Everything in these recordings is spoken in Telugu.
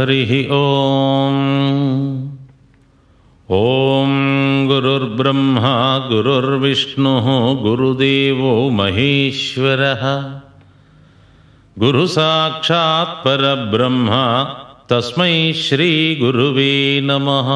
हरिः ॐ गुरुर्ब्रह्मा गुरुर्विष्णुः गुरुदेवो महेश्वरः गुरुसाक्षात् परब्रह्म तस्मै श्रीगुरुवे नमः।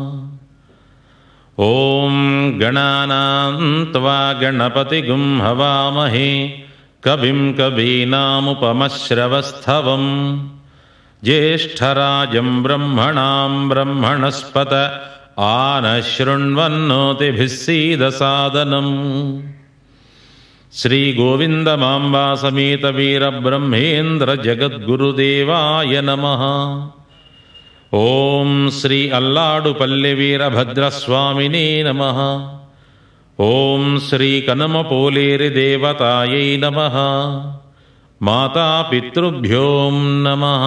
ॐ गणानां त्वा गणपतिगुं हवामहे कविं कवीनामुपमश्रवस्तवम् ज्येष्ठराजं ब्रह्मणां ब्रह्मणस्पत आनशृण्वन्नोतिभिः सीदसादनम्। श्रीगोविन्दमाम्बा समेत वीरब्रह्मेन्द्र जगद्गुरुदेवाय नमः। ॐ श्री अल्लाडुपल्लि वीरभद्रस्वामिने नमः। ॐ श्री कनमपोलेरि देवतायै नमः। मातापितृभ्यो नमः।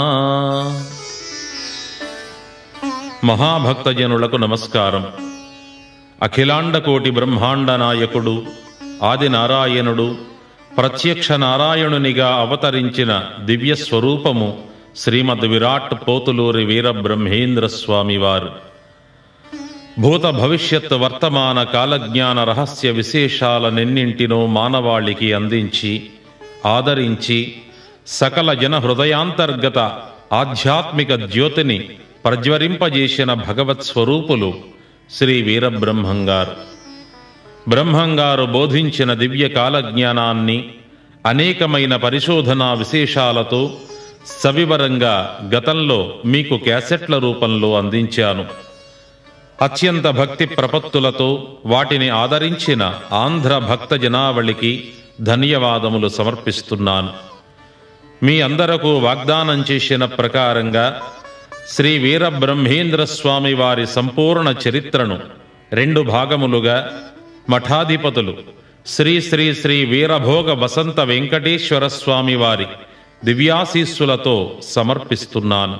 మహాభక్తజనులకు నమస్కారం. అఖిలాండకోటి బ్రహ్మాండ నాయకుడు ఆది నారాయణుడు ప్రత్యక్ష నారాయణునిగా అవతరించిన దివ్య స్వరూపము శ్రీమద్ విరాట్ పోతులూరి వీరబ్రహ్మేంద్ర స్వామివారు. భూత భవిష్యత్ వర్తమాన కాలజ్ఞాన రహస్య విశేషాలనెన్నింటినో మానవాళికి అందించి ఆదరించి సకల జన హృదయాంతర్గత ఆధ్యాత్మిక జ్యోతిని ప్రజ్వరింపజేసిన భగవత్ స్వరూపులు శ్రీ వీరబ్రహ్మంగారు. బ్రహ్మంగారు బోధించిన దివ్య కాలజ్ఞానాన్ని అనేకమైన పరిశోధనా విశేషాలతో సవివరంగా గతంలో మీకు క్యాసెట్ల రూపంలో అందించాను. అత్యంత భక్తి ప్రపత్తులతో వాటిని ఆదరించిన ఆంధ్ర భక్త జనావళికి ధన్యవాదములు సమర్పిస్తున్నాను. మీ అందరకు వాగ్దానం చేసిన ప్రకారంగా శ్రీ వీరబ్రహ్మేంద్ర స్వామి వారి సంపూర్ణ చరిత్రను 2 భాగములుగా మఠాధిపతులు శ్రీ శ్రీ శ్రీ వీరభోగ వసంత వెంకటేశ్వర స్వామి వారి దివ్యాశీస్సులతో సమర్పిస్తున్నాను.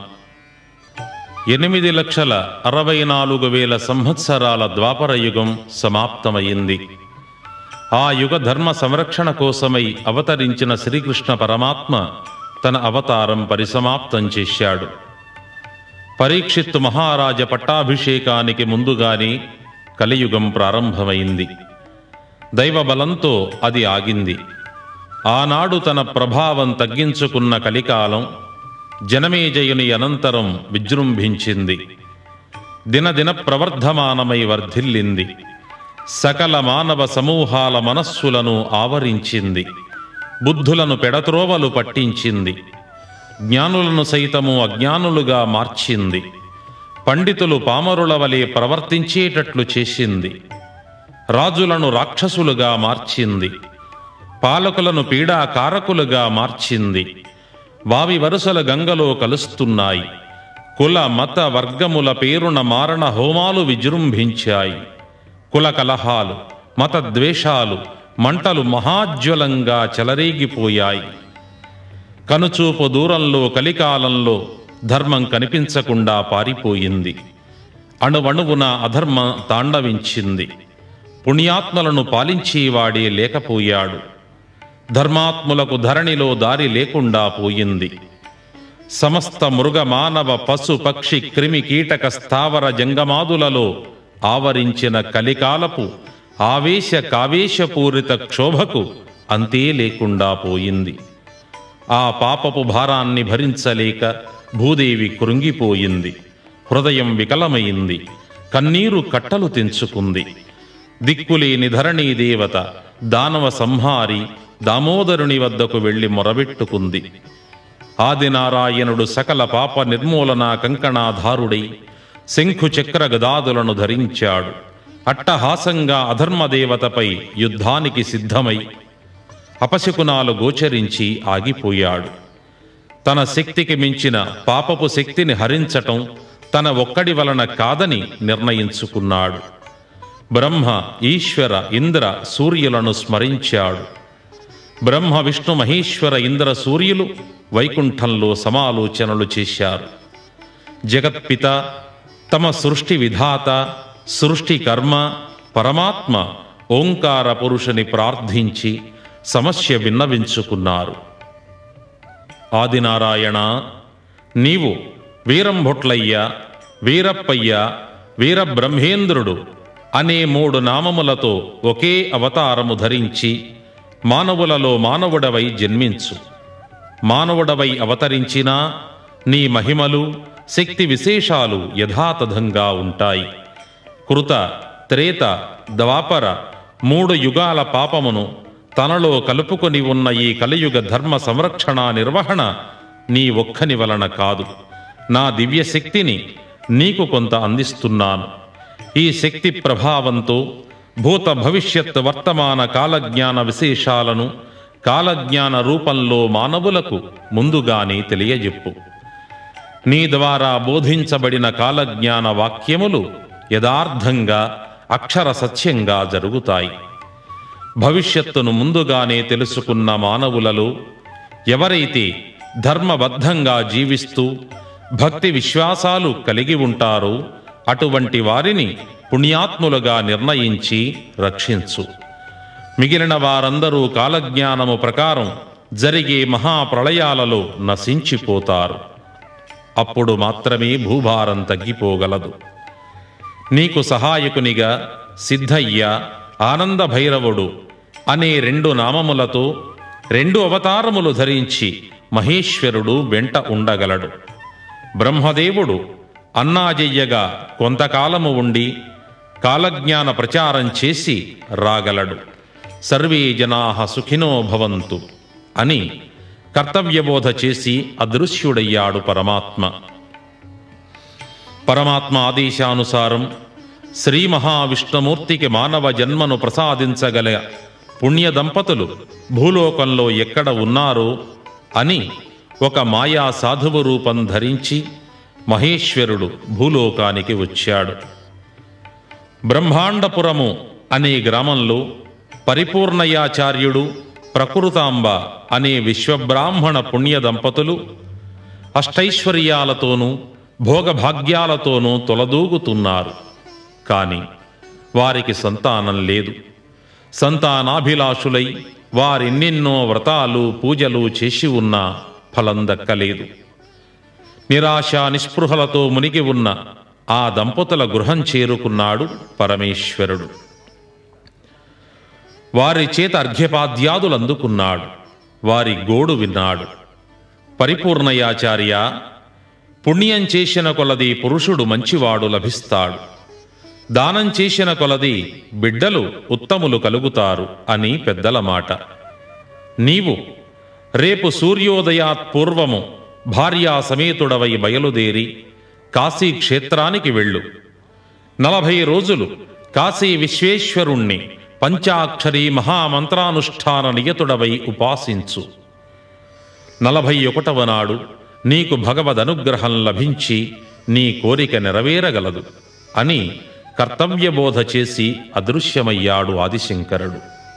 8,64,000 సంవత్సరాల ద్వాపరయుగం సమాప్తమైంది. ఆ యుగ ధర్మ సంరక్షణ కోసమై అవతరించిన శ్రీకృష్ణ పరమాత్మ తన అవతారం పరిసమాప్తం చేశాడు. పరీక్షిత్తు మహారాజ పట్టాభిషేకానికి ముందుగానే కలియుగం ప్రారంభమైంది. దైవబలంతో అది ఆగింది. ఆనాడు తన ప్రభావం తగ్గించుకున్న కలికాలం జనమేజయుని అనంతరం విజృంభించింది. దినదిన ప్రవర్ధమానమై వర్ధిల్లింది. సకల మానవ సమూహాల మనస్సులను ఆవరించింది. బుద్ధులను పెడత్రోవలు పట్టించింది. జ్ఞానులను సైతము అజ్ఞానులుగా మార్చింది. పండితులు పామరుల వలె ప్రవర్తించేటట్లు చేసింది. రాజులను రాక్షసులుగా మార్చింది. పాలకులను పీడాకారకులుగా మార్చింది. వావి వరుసల గంగలో కలుస్తున్నాయి. కుల మత వర్గముల పేరున మారణ హోమాలు విజృంభించాయి. కుల కలహాలు, మత ద్వేషాలు, మంటలు మహాజ్వలంగా చెలరేగిపోయాయి. కనుచూపు దూరంలో కలికాలంలో ధర్మం కనిపించకుండా పారిపోయింది. అణువణువున అధర్మ తాండవించింది. పుణ్యాత్మలను పాలించేవాడే లేకపోయాడు. ధర్మాత్ములకు ధరణిలో దారి లేకుండా పోయింది. సమస్త మృగ మానవ పశు పక్షి క్రిమి కీటక స్థావర జంగమాదులలో ఆవరించిన కలికాలపు ఆవేశ కావేశపూరిత క్షోభకు అంతే లేకుండా పోయింది. ఆ పాపపు భారాన్ని భరించలేక భూదేవి కృంగిపోయింది. హృదయం వికలమైంది. కన్నీరు కట్టలు తెంచుకుంది. దిక్కులేని ధరణీ దేవత దానవ సంహారి దామోదరుని వద్దకు వెళ్లి మొరబెట్టుకుంది. ఆదినారాయణుడు సకల పాప నిర్మూలన కంకణాధారుడై శంఖు చక్ర గదాదులను ధరించాడు. అట్టహాసంగా అధర్మదేవతపై యుద్ధానికి సిద్ధమై అపశకునాలు గోచరించి ఆగిపోయాడు. తన శక్తికి మించిన పాపపు శక్తిని హరించటం తన ఒక్కడి వలన కాదని నిర్ణయించుకున్నాడు. బ్రహ్మ, ఈశ్వర, ఇంద్ర, సూర్యులను స్మరించాడు. బ్రహ్మ, విష్ణు, మహేశ్వర, ఇంద్ర, సూర్యులు వైకుంఠంలో సమాలోచనలు చేశారు. జగత్పిత, తమ సృష్టి విధాత, సృష్టి కర్మ పరమాత్మ ఓంకార పురుషుని ప్రార్థించి సమస్య విన్నవించుకున్నారు. ఆదినారాయణ, నీవు వీరంభొట్లయ్య, వీరప్పయ్య, వీరబ్రహ్మేంద్రుడు అనే 3 నామములతో ఒకే అవతారము ధరించి మానవులలో మానవుడవై జన్మించు. మానవుడవై అవతరించినా నీ మహిమలు, శక్తి విశేషాలు యథాతథంగా ఉంటాయి. కృత, త్రేత, ద్వాపర 3 యుగాల పాపమును తనలో కలుపుకొని ఉన్న ఈ కలియుగ ధర్మ సంరక్షణ నిర్వహణ నీ ఒక్కని వలన కాదు. నా దివ్యశక్తిని నీకు కొంత అందిస్తున్నాను. ఈ శక్తి ప్రభావంతో భూత భవిష్యత్ వర్తమాన కాలజ్ఞాన విశేషాలను కాలజ్ఞాన రూపంలో మానవులకు ముందుగానే తెలియజెప్పు. నీ ద్వారా బోధించబడిన కాలజ్ఞాన వాక్యములు యథార్థంగా అక్షర సత్యంగా జరుగుతాయి. భవిష్యత్తును ముందుగానే తెలుసుకున్న మానవులలో ఎవరైతే ధర్మబద్ధంగా జీవిస్తూ భక్తి విశ్వాసాలు కలిగి ఉంటారో అటువంటి వారిని పుణ్యాత్ములుగా నిర్ణయించి రక్షించు. మిగిలిన వారందరూ కాలజ్ఞానము ప్రకారం జరిగే మహాప్రళయాలలో నశించిపోతారు. అప్పుడు మాత్రమే భూభారం తగ్గిపోగలదు. నీకు సహాయకునిగా సిద్ధయ్య, ఆనంద భైరవుడు అనే 2 నామములతో 2 అవతారములు ధరించి మహేశ్వరుడు వెంట ఉండగలడు. బ్రహ్మదేవుడు అన్నాజయ్యగా కొంతకాలము ఉండి కాలజ్ఞాన ప్రచారం చేసి రాగలడు. సర్వే జనాః సుఖినో భవంతు అని కర్తవ్యబోధ చేసి అదృశ్యుడయ్యాడు పరమాత్మ. పరమాత్మ ఆదేశానుసారం శ్రీ మహావిష్ణుమూర్తికి మానవ జన్మను ప్రసాదించగల పుణ్య దంపతులు భూలోకంలో ఎక్కడ ఉన్నారో అని ఒక మాయా సాధువు రూపం ధరించి మహేశ్వరుడు భూలోకానికి వచ్చాడు. బ్రహ్మాండపురము అనే గ్రామంలో పరిపూర్ణయాచార్యుడు, ప్రకృతాంబ అనే విశ్వబ్రాహ్మణ పుణ్య దంపతులు అష్టైశ్వర్యాలతోనూ భోగభాగ్యాలతోనూ తొలదూగుతున్నారు. కానీ వారికి సంతానం లేదు. సంతానాభిలాషులై వారెన్నెన్నో వ్రతాలు పూజలు చేసి ఉన్నా ఫలం దక్కలేదు. నిరాశ నిస్పృహలతో మునిగి ఉన్న ఆ దంపతుల గృహం చేరుకున్నాడు పరమేశ్వరుడు. వారి చేత అర్ఘ్యపాద్యాదులు అందుకున్నాడు. వారి గోడు విన్నాడు. పరిపూర్ణయాచార్య, పుణ్యం చేసిన కొలది పురుషుడు మంచివాడు లభిస్తాడు, దానం చేసిన కొలది బిడ్డలు ఉత్తములు కలుగుతారు అని పెద్దల మాట. నీవు రేపు సూర్యోదయాత్ పూర్వము భార్యా సమేతుడవై బయలుదేరి కాశీ క్షేత్రానికి వెళ్ళు. 40 రోజులు కాశీ విశ్వేశ్వరుణ్ణి పంచాక్షరీ మహామంత్రానుష్ఠాన నియతుడవై ఉపాసించు. 41వ నాడు నీకు భగవదనుగ్రహం లభించి నీ కోరిక నెరవేరగలదు అని కర్తవ్యబోధ చేసి అదృశ్యమయ్యాడు ఆదిశంకరుడు.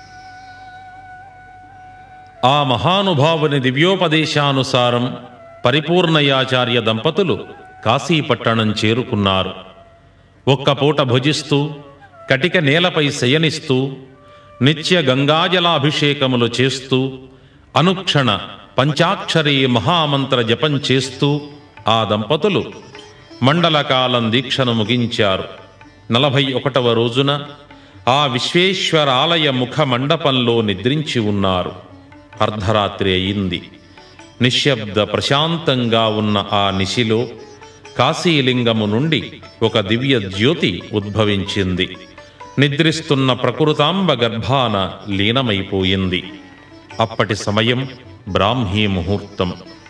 ఆ మహానుభావుని దివ్యోపదేశానుసారం పరిపూర్ణయాచార్య దంపతులు కాశీపట్టణం చేరుకున్నారు. ఒక్కపూట భుజిస్తూ కటిక నేలపై శయనిస్తూ నిత్య గంగాజలాభిషేకములు చేస్తూ అనుక్షణ పంచాక్షరీ మహామంత్ర జపం చేస్తూ ఆ దంపతులు మండలకాలం దీక్షను ముగించారు. 41వ రోజున ఆ విశ్వేశ్వరాలయ ముఖ మండపంలో నిద్రించి ఉన్నారు. అర్ధరాత్రి అయింది. నిశ్శబ్ద ప్రశాంతంగా ఉన్న ఆ నిశిలో కాశీలింగము నుండి ఒక దివ్య జ్యోతి ఉద్భవించింది. నిద్రిస్తున్న ప్రకృతాంబ గర్భాన లీనమైపోయింది. అప్పటి సమయం బ్రాహ్మీ ముహూర్తం.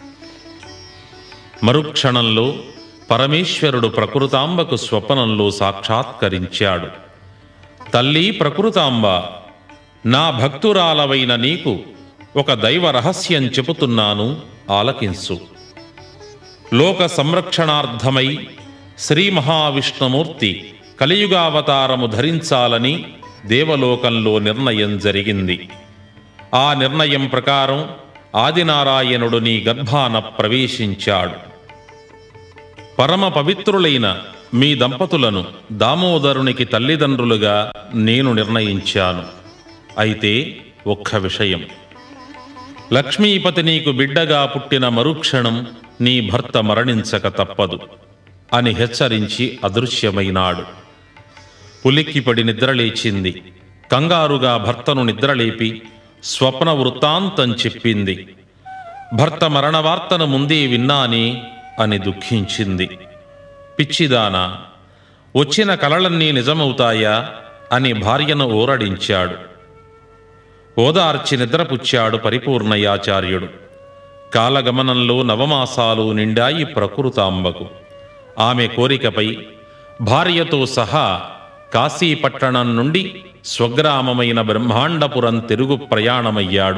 మరుక్షణంలో పరమేశ్వరుడు ప్రకృతాంబకు స్వప్నంలో సాక్షాత్కరించాడు. తల్లి ప్రకృతాంబ, నా భక్తురాలవైన నీకు ఒక దైవ రహస్యం చెబుతున్నాను, ఆలకించు. లోక సంరక్షణార్థమై శ్రీ మహావిష్ణుమూర్తి కలియుగావతారము ధరించాలని దేవలోకంలో నిర్ణయం జరిగింది. ఆ నిర్ణయం ప్రకారం ఆదినారాయణుడు నీ గర్భాన ప్రవేశించాడు. పరమ పవిత్రులైన మీ దంపతులను దామోదరునికి తల్లిదండ్రులుగా నేను నిర్ణయించాను. అయితే ఒక్క విషయం, లక్ష్మీపతి నీకు బిడ్డగా పుట్టిన మరుక్షణం నీ భర్త మరణించక తప్పదు అని హెచ్చరించి అదృశ్యమైనాడు. ఉలిక్కిపడి నిద్రలేచింది. కంగారుగా భర్తను నిద్రలేపి స్వప్న వృత్తాంతం చెప్పింది. భర్త మరణ వార్తను ముందే విన్నాని అని దుఃఖించింది. పిచ్చిదానా, వచ్చిన కలలన్నీ నిజమవుతాయా అని భార్యను ఓరడించాడు. ఓదార్చి నిద్రపుచ్చాడు పరిపూర్ణయాచార్యుడు. కాలగమనంలో నవమాసాలు నిండాయి ప్రకృతాంబకు. ఆమె కోరికపై భార్యతో సహా కాశీపట్టణం నుండి స్వగ్రామమైన బ్రహ్మాండపురం తిరుగు ప్రయాణమయ్యాడు.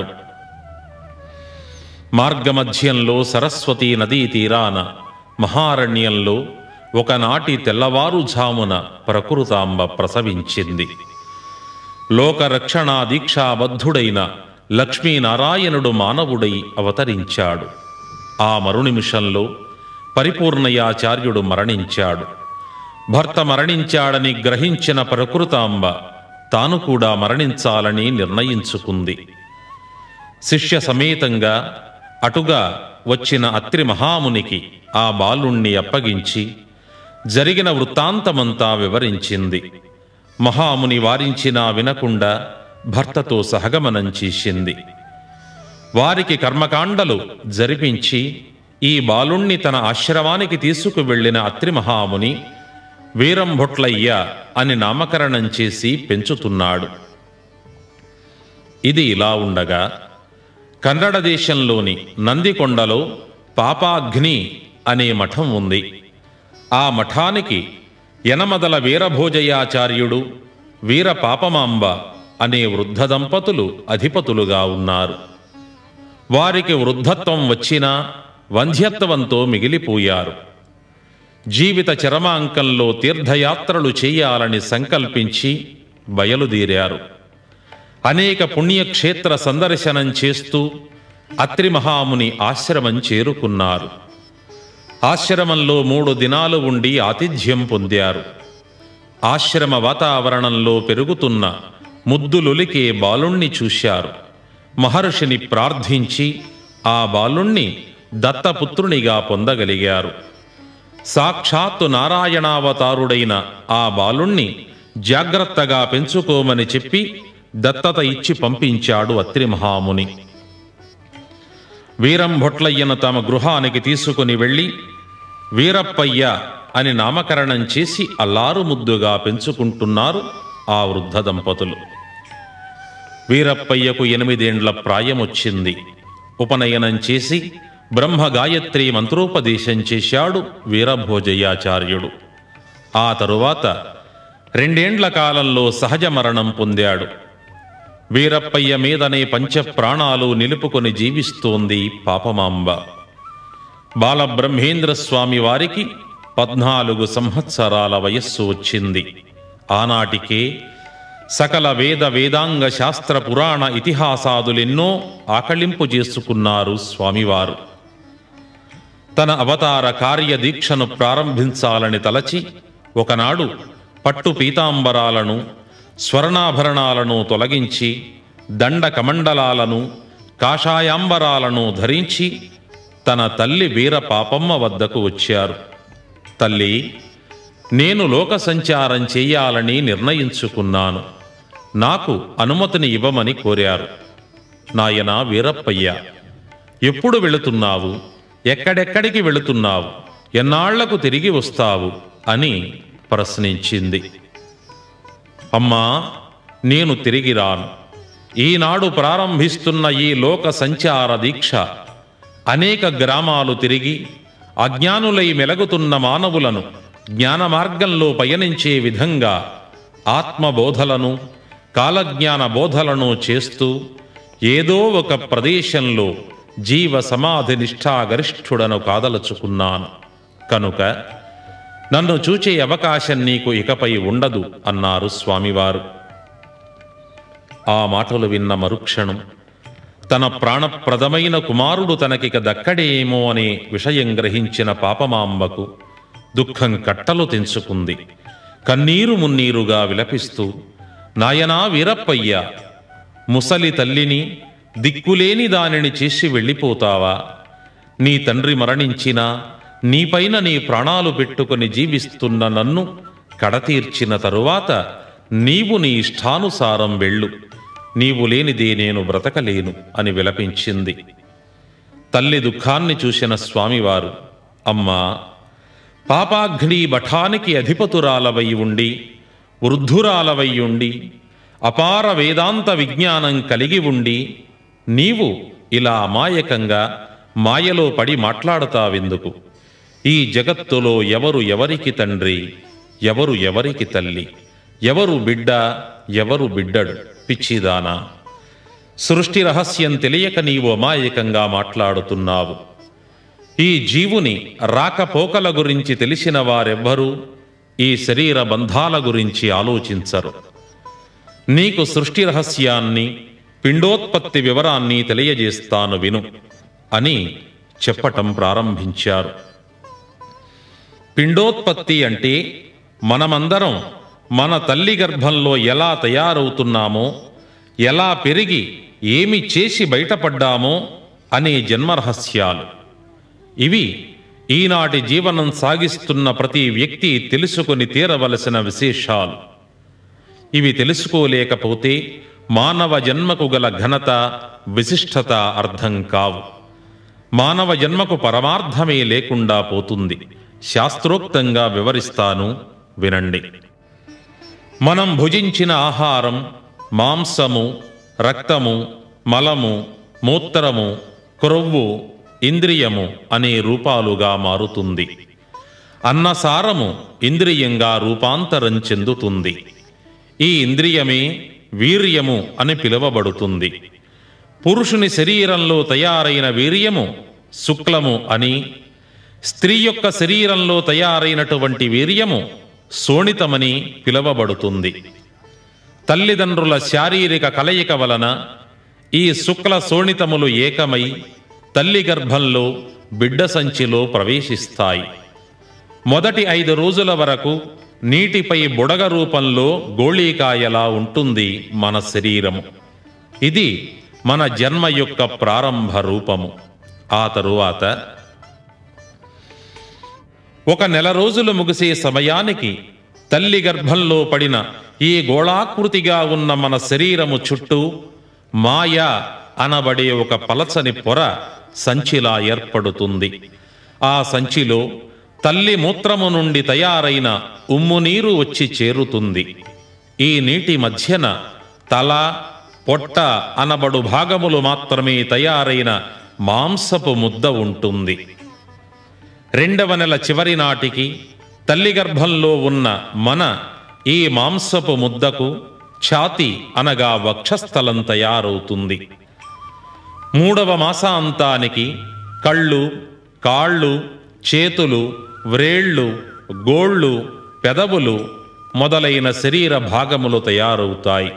మార్గమధ్యంలో సరస్వతీ నదీ తీరాన మహారణ్యంలో ఒకనాటి తెల్లవారుఝామున ప్రకృతాంబ ప్రసవించింది. లోకరక్షణా దీక్షాబద్ధుడైన లక్ష్మీనారాయణుడు మానవుడై అవతరించాడు. ఆ మరునిమిషంలో పరిపూర్ణయాచార్యుడు మరణించాడు. భర్త మరణించాడని గ్రహించిన ప్రకృతాంబ తాను కూడా మరణించాలని నిర్ణయించుకుంది. శిష్య సమేతంగా అటుగా వచ్చిన అత్రి మహామునికి ఆ బాలుణ్ణి అప్పగించి జరిగిన వృత్తాంతమంతా వివరించింది. మహాముని వారించినా వినకుండా భర్తతో సహగమనం చేసింది. వారికి కర్మకాండలు జరిపించి ఈ బాలుణ్ణి తన ఆశ్రమానికి తీసుకువెళ్లిన అత్రి మహాముని వీరంభొట్లయ్య అని నామకరణం చేసి పెంచుతున్నాడు. ఇది ఇలా ఉండగా కన్నడ దేశంలోని నందికొండలో పాపాగ్ని అనే మఠం ఉంది. ఆ మఠానికి యనమదల వీరభోజయాచార్యుడు, వీర పాపమాంబ అనే వృద్ధ దంపతులు అధిపతులుగా ఉన్నారు. వారికి వృద్ధత్వం వచ్చినా వంధ్యత్వంతో మిగిలిపోయారు. జీవిత చరమాంకంలో తీర్థయాత్రలు చేయాలని సంకల్పించి బయలుదేరారు. అనేక పుణ్యక్షేత్ర సందర్శనం చేస్తూ అత్రి మహాముని ఆశ్రమం చేరుకున్నారు. ఆశ్రమంలో 3 దినాలు ఉండి ఆతిథ్యం పొందారు. ఆశ్రమ వాతావరణంలో పెరుగుతున్న ముద్దులొలికే బాలుణ్ణి చూశారు. మహర్షిని ప్రార్థించి ఆ బాలుణ్ణి దత్తపుత్రునిగా పొందగలిగారు. సాక్షాత్తు నారాయణావతారుడైన ఆ బాలుణ్ణి జాగ్రత్తగా పెంచుకోమని చెప్పి దత్తత ఇచ్చి పంపించాడు అత్రి మహాముని. వీరంభొట్లయ్యను తమ గృహానికి తీసుకుని వెళ్ళి వీరప్పయ్య అని నామకరణం చేసి అల్లారు ముద్దుగా పెంచుకుంటున్నారు ఆ వృద్ధ దంపతులు. వీరప్పయ్యకు 8 ఏండ్ల ప్రాయమొచ్చింది. ఉపనయనం చేసి బ్రహ్మ గాయత్రి మంత్రోపదేశం చేశాడు వీరభోజయాచార్యుడు. ఆ తరువాత 2 ఏండ్ల కాలంలో సహజ మరణం పొందాడు. వీరప్పయ్య మీదనే పంచప్రాణాలు నిలుపుకొని జీవిస్తోంది పాపమాంబ. బాలబ్రహ్మేంద్ర స్వామి వారికి 14 సంవత్సరాల వయస్సు వచ్చింది. ఆనాటికే సకల వేద వేదాంగ శాస్త్ర పురాణ ఇతిహాసాదులెన్నో ఆకళింపు చేసుకున్నారు స్వామివారు. తన అవతార కార్యదీక్షను ప్రారంభించాలని తలచి ఒకనాడు పట్టు పీతాంబరాలను స్వర్ణాభరణాలను తొలగించి దండ కమండలాలను కాషాయాంబరాలను ధరించి తన తల్లి వీర పాపమ్మ వద్దకు వచ్చారు. తల్లి, నేను లోక సంచారం చెయ్యాలని నిర్ణయించుకున్నాను. నాకు అనుమతిని ఇవ్వమని కోరారు. నాయనా వీరప్పయ్య, ఎప్పుడు వెళుతున్నావు? ఎక్కడెక్కడికి వెళుతున్నావు? ఎన్నాళ్లకు తిరిగి వస్తావు అని ప్రశ్నించింది. అమ్మా, నేను తిరిగి రాను. ఈనాడు ప్రారంభిస్తున్న ఈ లోక సంచార దీక్ష అనేక గ్రామాలు తిరిగి అజ్ఞానులై మెలగుతున్న మానవులను జ్ఞాన మార్గంలో పయనించే విధంగా ఆత్మబోధలను కాలజ్ఞాన బోధలను చేస్తూ ఏదో ఒక ప్రదేశంలో జీవ సమాధి నిష్ఠాగరిష్ఠుడను కాదలుచుకున్నాను. కనుక నన్ను చూచే అవకాశం నీకు ఇకపై ఉండదు అన్నారు స్వామివారు. ఆ మాటలు విన్న మరుక్షణం తన ప్రాణప్రదమైన కుమారుడు తనకిక దక్కడేమో అనే విషయం గ్రహించిన పాపమాంబకు దుఃఖం కట్టలు తెంచుకుంది. కన్నీరు మున్నీరుగా విలపిస్తూ, నాయనా వీరప్పయ్య, ముసలి తల్లిని దిక్కులేని దానిని చేసి వెళ్ళిపోతావా? నీ తండ్రి మరణించినా నీపైన నీ ప్రాణాలు పెట్టుకుని జీవిస్తున్న నన్ను కడతీర్చిన తరువాత నీవు నీ ఇష్టానుసారం వెళ్ళు, నీవు లేనిదే నేను బ్రతకలేను అని విలపించింది. తల్లి దుఃఖాన్ని చూసిన స్వామివారు, అమ్మా, పాపాగ్ని మఠానికి అధిపతురాలవై ఉండి, వృద్ధురాలవై ఉండి, అపార వేదాంత విజ్ఞానం కలిగి ఉండి, నీవు ఇలా అమాయకంగా మాయలో పడి మాట్లాడతావెందుకు? ఈ జగత్తులో ఎవరు ఎవరికి తండ్రి, ఎవరు ఎవరికి తల్లి, ఎవరు బిడ్డ, ఎవరు బిడ్డడు? పిచ్చిదానా, సృష్టి రహస్యం తెలియక నీవు అమాయకంగా మాట్లాడుతున్నావు. ఈ జీవుని రాకపోకల గురించి తెలిసిన వారెవ్వరూ ఈ శరీర బంధాల గురించి ఆలోచించరు. నీకు సృష్టి రహస్యాన్ని, పిండోత్పత్తి వివరాన్ని తెలియజేస్తాను విను అని చెప్పటం ప్రారంభించారు. పిండోత్పత్తి అంటే మనమందరం మన తల్లి గర్భంలో ఎలా తయారవుతున్నామో, ఎలా పెరిగి ఏమి చేసి బయటపడ్డామో అనే జన్మరహస్యాలు. ఇవి ఈనాటి జీవనం సాగిస్తున్న ప్రతి వ్యక్తి తెలుసుకొని తీరవలసిన విశేషాలు. ఇవి తెలుసుకోలేకపోతే మానవ జన్మకు గల ఘనత, విశిష్టత అర్థం కావు. మానవ జన్మకు పరమార్థమే లేకుండా పోతుంది. శాస్త్రోక్తంగా వివరిస్తాను, వినండి. మనం భుజించిన ఆహారం మాంసము, రక్తము, మలము, మూత్రము, క్రొవ్వు, ఇంద్రియము అనే రూపాలుగా మారుతుంది. అన్నసారము ఇంద్రియంగా రూపాంతరం చెందుతుంది. ఈ ఇంద్రియమే వీర్యము అని పిలువబడుతుంది. పురుషుని శరీరంలో తయారైన వీర్యము శుక్లము అని, స్త్రీ యొక్క శరీరంలో తయారైనటువంటి వీర్యము శోణితమని పిలువబడుతుంది. తల్లిదండ్రుల శారీరక కలయిక వలన ఈ శుక్ల శోణితములు ఏకమై తల్లి గర్భంలో బిడ్డ సంచిలో ప్రవేశిస్తాయి. మొదటి 5 రోజుల వరకు నీటిపై బుడగ రూపంలో గోళీకాయలా ఉంటుంది మన శరీరము. ఇది మన జన్మ యొక్క ప్రారంభ రూపము. ఆ తరువాత 1 నెల రోజులు ముగిసే సమయానికి తల్లి గర్భంలో పడిన ఈ గోళాకృతిగా ఉన్న మన శరీరము చుట్టూ మాయ అనబడే ఒక పలచని పొర సంచిలా ఏర్పడుతుంది. ఆ సంచిలో తల్లి మూత్రము నుండి తయారైన ఉమ్ము నీరు వచ్చి చేరుతుంది. ఈ నీటి మధ్యన తల, పొట్ట అనబడు భాగములు మాత్రమే తయారైన మాంసపు ముద్ద ఉంటుంది. 2వ నెల చివరి నాటికి తల్లి గర్భంలో ఉన్న మన ఈ మాంసపు ముద్దకు ఛాతి అనగా వక్షస్థలం తయారవుతుంది. 3వ మాసాంతానికి కళ్ళు, కాళ్ళు, చేతులు, వ్రేళ్ళు, గోళ్ళు, పెదవులు మొదలైన శరీర భాగములు తయారవుతాయి.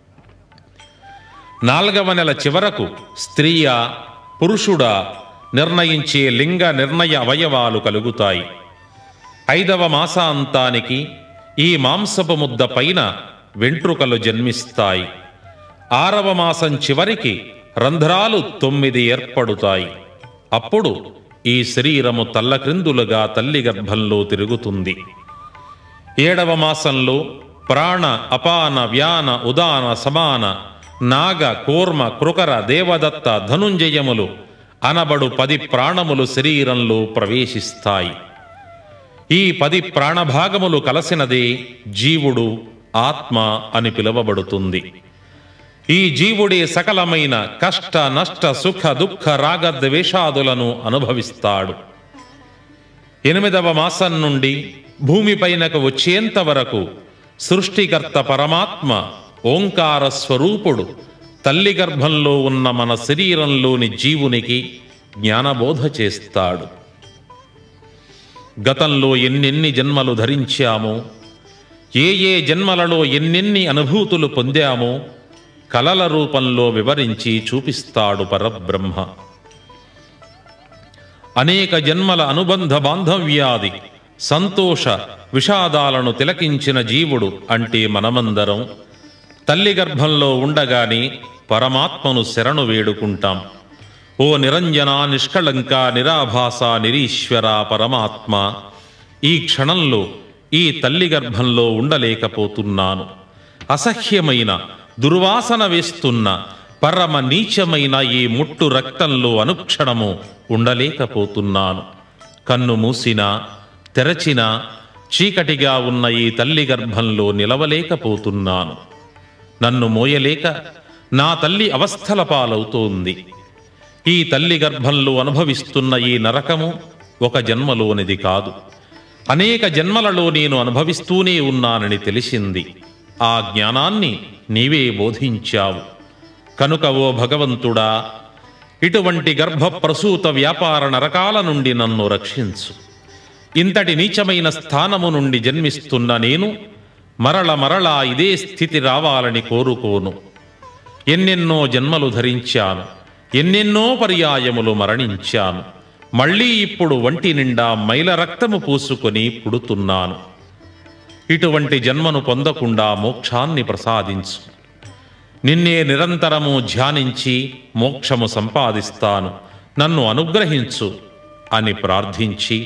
4వ నెల చివరకు స్త్రీయా పురుషుడా నిర్ణయించే లింగ నిర్ణయ అవయవాలు కలుగుతాయి. 5వ మాసాంతానికి ఈ మాంసపు ముద్ద పైన వెంట్రుకలు జన్మిస్తాయి. 6వ మాసం చివరికి రంధ్రాలు 9 ఏర్పడుతాయి. అప్పుడు ఈ శరీరము తల్లక్రిందులుగా తల్లి గర్భంలో తిరుగుతుంది. 7వ మాసంలో ప్రాణ, అపాన, వ్యాన, ఉదాన, సమాన, నాగ, కూర్మ, కృకర, దేవదత్త, ధనుంజయములు అనబడు 10 ప్రాణములు శరీరంలో ప్రవేశిస్తాయి. ఈ 10 ప్రాణభాగములు కలసినదే జీవుడు, ఆత్మ అని పిలువబడుతుంది. ఈ జీవుడే సకలమైన కష్ట, నష్ట, సుఖ, దుఃఖ, రాగద్వేషాదులను అనుభవిస్తాడు. 8వ మాసం నుండి భూమిపైనకు వచ్చేంత వరకు సృష్టికర్త పరమాత్మ ఓంకార స్వరూపుడు తల్లి గర్భంలో ఉన్న మన శరీరంలోని జీవునికి జ్ఞానబోధ చేస్తాడు. గతంలో ఎన్నెన్ని జన్మలు ధరించామో, ఏ జన్మలలో ఎన్నెన్ని అనుభూతులు పొందామో కలల రూపంలో వివరించి చూపిస్తాడు పరబ్రహ్మ. అనేక జన్మల అనుబంధ బాంధవ్యాది సంతోష విషాదాలను తిలకించిన జీవుడు అంటే మనమందరం తల్లి గర్భంలో ఉండగానే పరమాత్మను శరణు వేడుకుంటాం. ఓ నిరంజన, నిష్కళంక, నిరాభాస, నిరీశ్వర పరమాత్మ, ఈ క్షణంలో ఈ తల్లి గర్భంలో ఉండలేకపోతున్నాను. అసహ్యమైన దుర్వాసన వేస్తున్న పరమ నీచమైన ఈ ముట్టు రక్తంలో అనుక్షణము ఉండలేకపోతున్నాను. కన్ను మూసినా తెరచినా చీకటిగా ఉన్న ఈ తల్లి గర్భంలో నిలవలేకపోతున్నాను. నన్ను మోయలేక నా తల్లి అవస్థల పాలవుతోంది. ఈ తల్లి గర్భంలో అనుభవిస్తున్న ఈ నరకము ఒక జన్మలోనిది కాదు, అనేక జన్మలలో నేను అనుభవిస్తూనే ఉన్నానని తెలిసింది. ఆ జ్ఞానాన్ని నీవే బోధించావు కనుక ఓ భగవంతుడా, ఇటువంటి గర్భప్రసూత వ్యాపార నరకాల నుండి నన్ను రక్షించు. ఇంతటి నీచమైన స్థానము నుండి జన్మిస్తున్న నేను మరలా ఇదే స్థితి రావాలని కోరుకోను. ఎన్నెన్నో జన్మలు ధరించాను, ఎన్నెన్నో పర్యాయములు మరణించాను. మళ్ళీ ఇప్పుడు వంటి నిండా మైల రక్తము పూసుకొని పుడుతున్నాను. ఇటువంటి జన్మను పొందకుండా మోక్షాన్ని ప్రసాదించు. నిన్నే నిరంతరము ధ్యానించి మోక్షము సంపాదిస్తాను, నన్ను అనుగ్రహించు అని ప్రార్థించి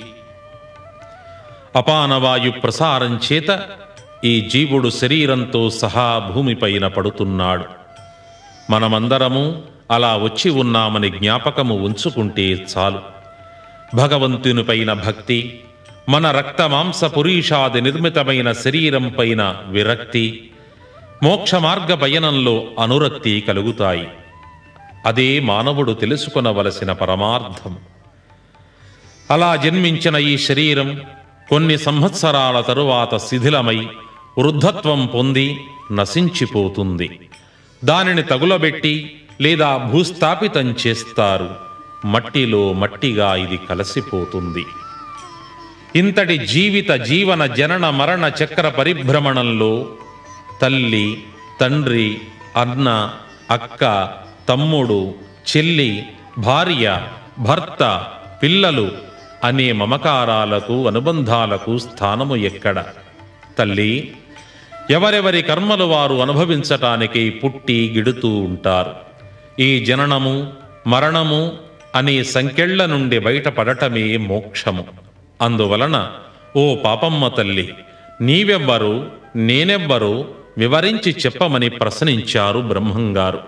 అపానవాయు ప్రసారం చేత ఈ జీవుడు శరీరంతో సహా భూమిపైన పడుతున్నాడు. మనమందరము అలా వచ్చి ఉన్నామని జ్ఞాపకము ఉంచుకుంటే చాలు. భగవంతునిపైన భక్తి, మన రక్త మాంస పురీషాది నిర్మితమైన శరీరం పైన విరక్తి, మోక్ష మార్గ పయనంలో అనురక్తి కలుగుతాయి. అదే మానవుడు తెలుసుకొనవలసిన పరమార్థం. అలా జన్మించిన ఈ శరీరం కొన్ని సంవత్సరాల తరువాత శిథిలమై వృద్ధత్వం పొంది నశించిపోతుంది. దానిని తగులబెట్టి లేదా భూస్థాపితం చేస్తారు. మట్టిలో మట్టిగా ఇది కలిసిపోతుంది. ఇంతటి జీవన జనన మరణ చక్ర పరిభ్రమణంలో తల్లి, తండ్రి, అన్న, అక్క, తమ్ముడు, చెల్లి, భార్య, భర్త, పిల్లలు అనే మమకారాలకు అనుబంధాలకు స్థానము ఎక్కడ? తల్లి, ఎవరెవరి కర్మలు వారు అనుభవించటానికి పుట్టి గిడుతూ ఉంటారు. ఈ జననము మరణము అనే సంకెళ్ల నుండి బయటపడటమే మోక్షము. అందువలన ఓ పాపమ్మ తల్లి, నీవెవ్వరు, నేనెవ్వరు వివరించి చెప్పమని ప్రశ్నించారు బ్రహ్మంగారు.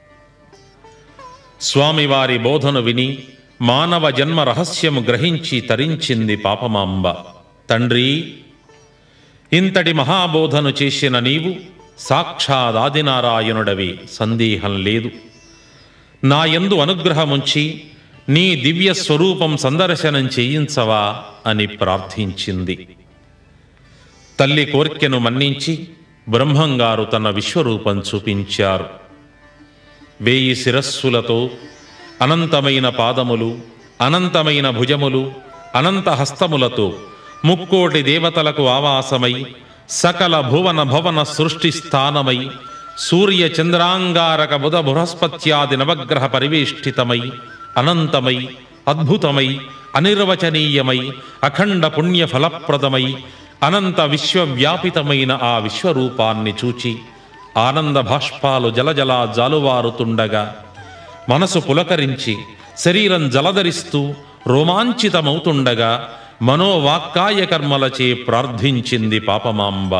స్వామివారి బోధను విని మానవ జన్మ రహస్యము గ్రహించి తరించింది పాపమాంబ. తండ్రి, ఇంతటి మహాబోధను చేసిన నీవు సాక్షాత్ ఆదినారాయణుడవి, సందేహం లేదు. నా యందు అనుగ్రహముంచి నీ దివ్య స్వరూపం సందర్శనం చేయించవా అని ప్రార్థించింది. తల్లి కోర్కెను మన్నించి బ్రహ్మంగారు తన విశ్వరూపం చూపించారు. 1000 శిరస్సులతో, అనంతమైన పాదములు, అనంతమైన భుజములు, అనంత హస్తములతో 3 కోటి దేవతలకు ఆవాసమై, సకల భువన భవన సృష్టి స్థానమై, సూర్య చంద్రాంగారక బుధ బృహస్పత్యాది నవగ్రహ పరివేష్టితమై, అనంతమై, అద్భుతమై, అనిర్వచనీయమై, అఖండ పుణ్య ఫలప్రదమై, అనంత విశ్వవ్యాపితమైన ఆ విశ్వరూపాన్ని చూచి ఆనంద భాష్పాలు జలజలా జాలువారుతుండగా మనసు పులకరించి శరీరం జలధరిస్తూ రోమాంచితమవుతుండగా మనోవాక్కాయ కర్మలచే ప్రార్థించింది పాపమాంబ.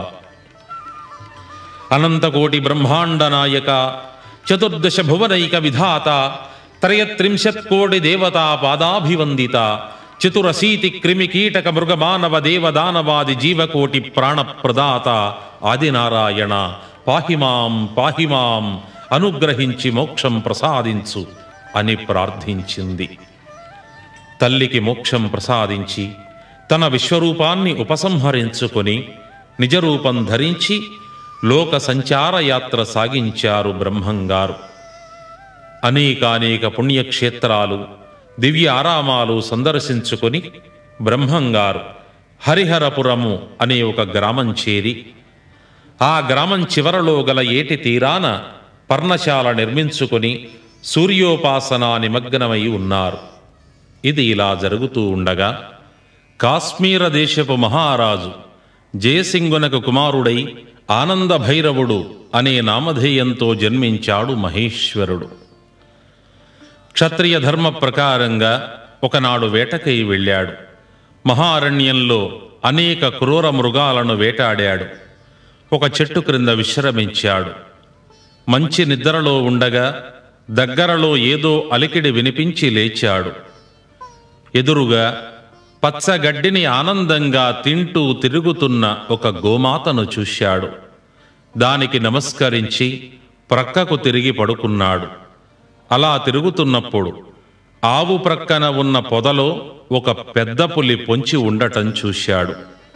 అనంతకోటి బ్రహ్మాండ నాయక, 14 భువనైక విధాత, 33 కోటి దేవతా పాదాభివందిత, 84 క్రిమి కీటక మృగ మానవ దేవదానవాది జీవకోటి ప్రాణప్రదాత ఆదినారాయణ, పాహిమాం పాహిమాం, అనుగ్రహించి మోక్షం ప్రసాదించు అని ప్రార్థించింది. తల్లికి మోక్షం ప్రసాదించి తన విశ్వరూపాన్ని ఉపసంహరించుకొని నిజరూపం ధరించి లోక సంచార యాత్ర సాగించారు బ్రహ్మంగారు. అనేకానేక పుణ్యక్షేత్రాలు, దివ్య ఆరామాలు సందర్శించుకొని బ్రహ్మంగారు హరిహరపురము అనే ఒక గ్రామం చేరి ఆ గ్రామం చివరలో గల ఏటి తీరాన పర్ణశాల నిర్మించుకొని సూర్యోపాసనా నిమగ్నమై ఉన్నారు. ఇది ఇలా జరుగుతూ ఉండగా కాశ్మీర దేశపు మహారాజు జయసింగునకు కుమారుడై ఆనంద భైరవుడు అనే నామధేయంతో జన్మించాడు మహేశ్వరుడు. క్షత్రియ ధర్మ ప్రకారంగా ఒకనాడు వేటకై వెళ్ళాడు. మహారణ్యంలో అనేక క్రూర మృగాలను వేటాడాడు. ఒక చెట్టు క్రింద విశ్రమించాడు. మంచి నిద్రలో ఉండగా దగ్గరలో ఏదో అలికిడి వినిపించి లేచాడు. ఎదురుగా పచ్చగడ్డిని ఆనందంగా తింటూ తిరుగుతున్న ఒక గోమాతను చూశాడు. దానికి నమస్కరించి ప్రక్కకు తిరిగి పడుకున్నాడు. అలా తిరుగుతున్నప్పుడు ఆవు ప్రక్కన ఉన్న పొదలో ఒక పెద్ద పులి పొంచి ఉండటం చూశాడు.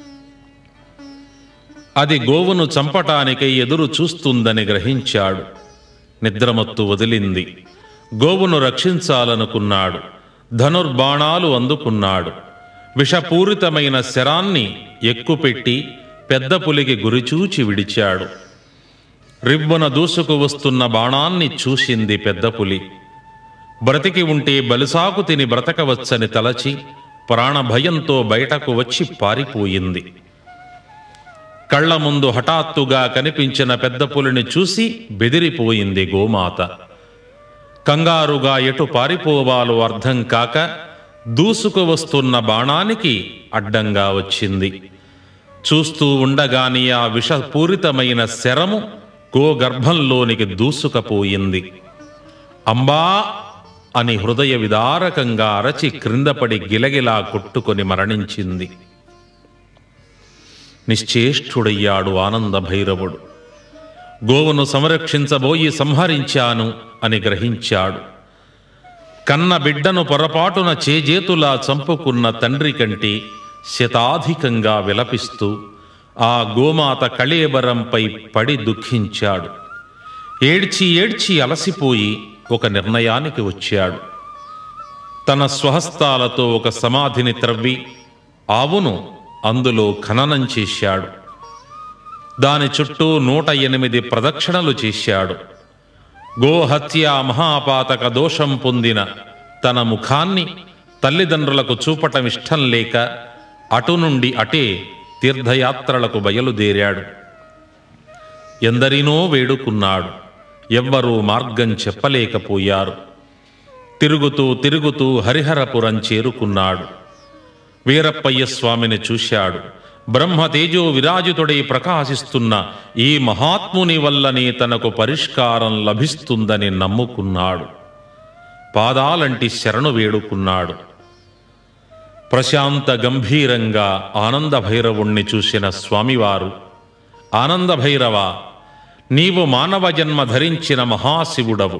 అది గోవును చంపటానికై ఎదురు చూస్తుందని గ్రహించాడు. నిద్రమత్తు వదిలింది. గోవును రక్షించాలనుకున్నాడు. ధనుర్బాణాలు అందుకున్నాడు. విషపూరితమైన శరాన్ని ఎక్కుపెట్టి పెద్ద పులికి గురిచూచి విడిచాడు. రివ్వున దూసుకు వస్తున్న బాణాన్ని చూసింది పెద్ద పులి. బ్రతికి ఉంటే బలిసాకు తిని బ్రతకవచ్చని తలచి ప్రాణభయంతో బయటకు వచ్చి పారిపోయింది. కళ్ల ముందు హఠాత్తుగా కనిపించిన పెద్ద పులిని చూసి బెదిరిపోయింది గోమాత. కంగారుగా ఎటు పారిపోవాలో అర్థం కాక దూసుకు వస్తున్న బాణానికి అడ్డంగా వచ్చింది. చూస్తూ ఉండగానే ఆ విషపూరితమైన శరము గోగర్భంలోనికి దూసుకపోయింది. అంబా అని హృదయ విదారకంగా అరచి క్రిందపడి గిలగిలా కొట్టుకొని మరణించింది. నిశ్చేష్టుడయ్యాడు ఆనంద భైరవుడు. గోవును సంరక్షించబోయి సంహరించాను అని గ్రహించాడు. కన్న బిడ్డను పొరపాటున చేజేతులా చంపుకున్న తండ్రి కంటే శతాధికంగా విలపిస్తూ ఆ గోమాత కళేబరంపై పడి దుఃఖించాడు. ఏడ్చి ఏడ్చి అలసిపోయి ఒక నిర్ణయానికి వచ్చాడు. తన స్వహస్తాలతో ఒక సమాధిని త్రవ్వి ఆవును అందులో ఖననం చేశాడు. దాని చుట్టూ 108 ప్రదక్షిణలు చేశాడు. గోహత్య మహాపాతక దోషం పొందిన తన ముఖాన్ని తల్లిదండ్రులకు చూపటం ఇష్టం లేక అటు నుండి అటే తీర్థయాత్రలకు బయలుదేరాడు. ఎందరినో వేడుకున్నాడు. ఎవ్వరూ మార్గం చెప్పలేకపోయారు. తిరుగుతూ తిరుగుతూ హరిహరపురం చేరుకున్నాడు. వీరప్పయ్య స్వామిని చూశాడు. బ్రహ్మతేజో విరాజితుడై ప్రకాశిస్తున్న ఈ మహాత్ముని వల్లనే తనకు పరిష్కారం లభిస్తుందని నమ్ముకున్నాడు. పాదాలంటి శరణు వేడుకున్నాడు. ప్రశాంత గంభీరంగా ఆనంద భైరవుణ్ణి చూసిన స్వామివారు, ఆనంద భైరవ, నీవు మానవ జన్మ ధరించిన మహాశివుడవు.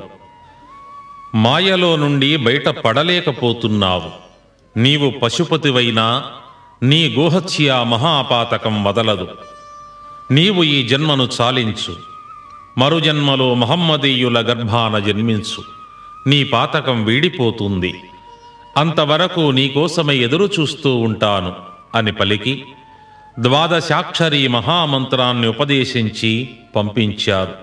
మాయలో నుండి బయట పడలేకపోతున్నావు. నీవు పశుపతివైనా నీ గోహత్య మహాపాతకం వదలదు. నీవు ఈ జన్మను చాలించు. మరు జన్మలో మహమ్మదీయుల గర్భాన జన్మించు. నీ పాతకం వీడిపోతుంది. అంతవరకు నీకోసమై ఎదురు చూస్తూ ఉంటాను అని పలికి ద్వాదశాక్షరి మహామంత్రాన్ని ఉపదేశించి పంపించారు.